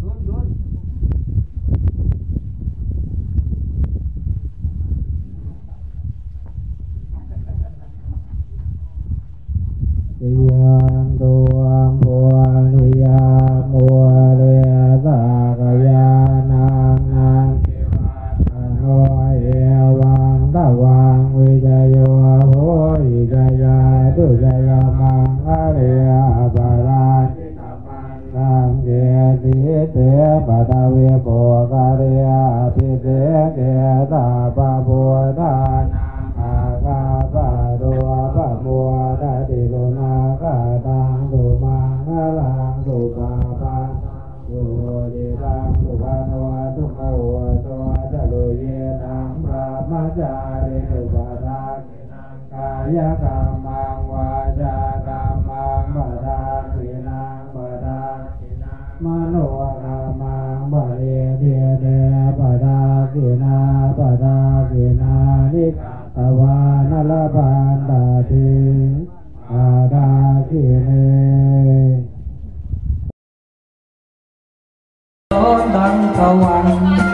[SPEAKER 3] ยังตุอัมพุนิยามุเรสากยานังนังโนเอวังตะวังวิจโยโหอิจยาตุจยามังอริยบาลาสังเกติเตปะทะเวโภกะเรภิเสเกตาปะโพธานาอากาปะโตปะโมทะติโลนาคาตังสุมังคลังสุปาปังสุจิตังสุภาโนทุกขโวโตจะโลเยนังพระมัจจาริสุปาทานินังกายกรรมังวาจากรรมังปะทานินังปะทานินังมโนกรรมังปะเรเทเตปะทานินาปะทานินานิตวานลปันตาติอาดาคิเนโสตังขวัน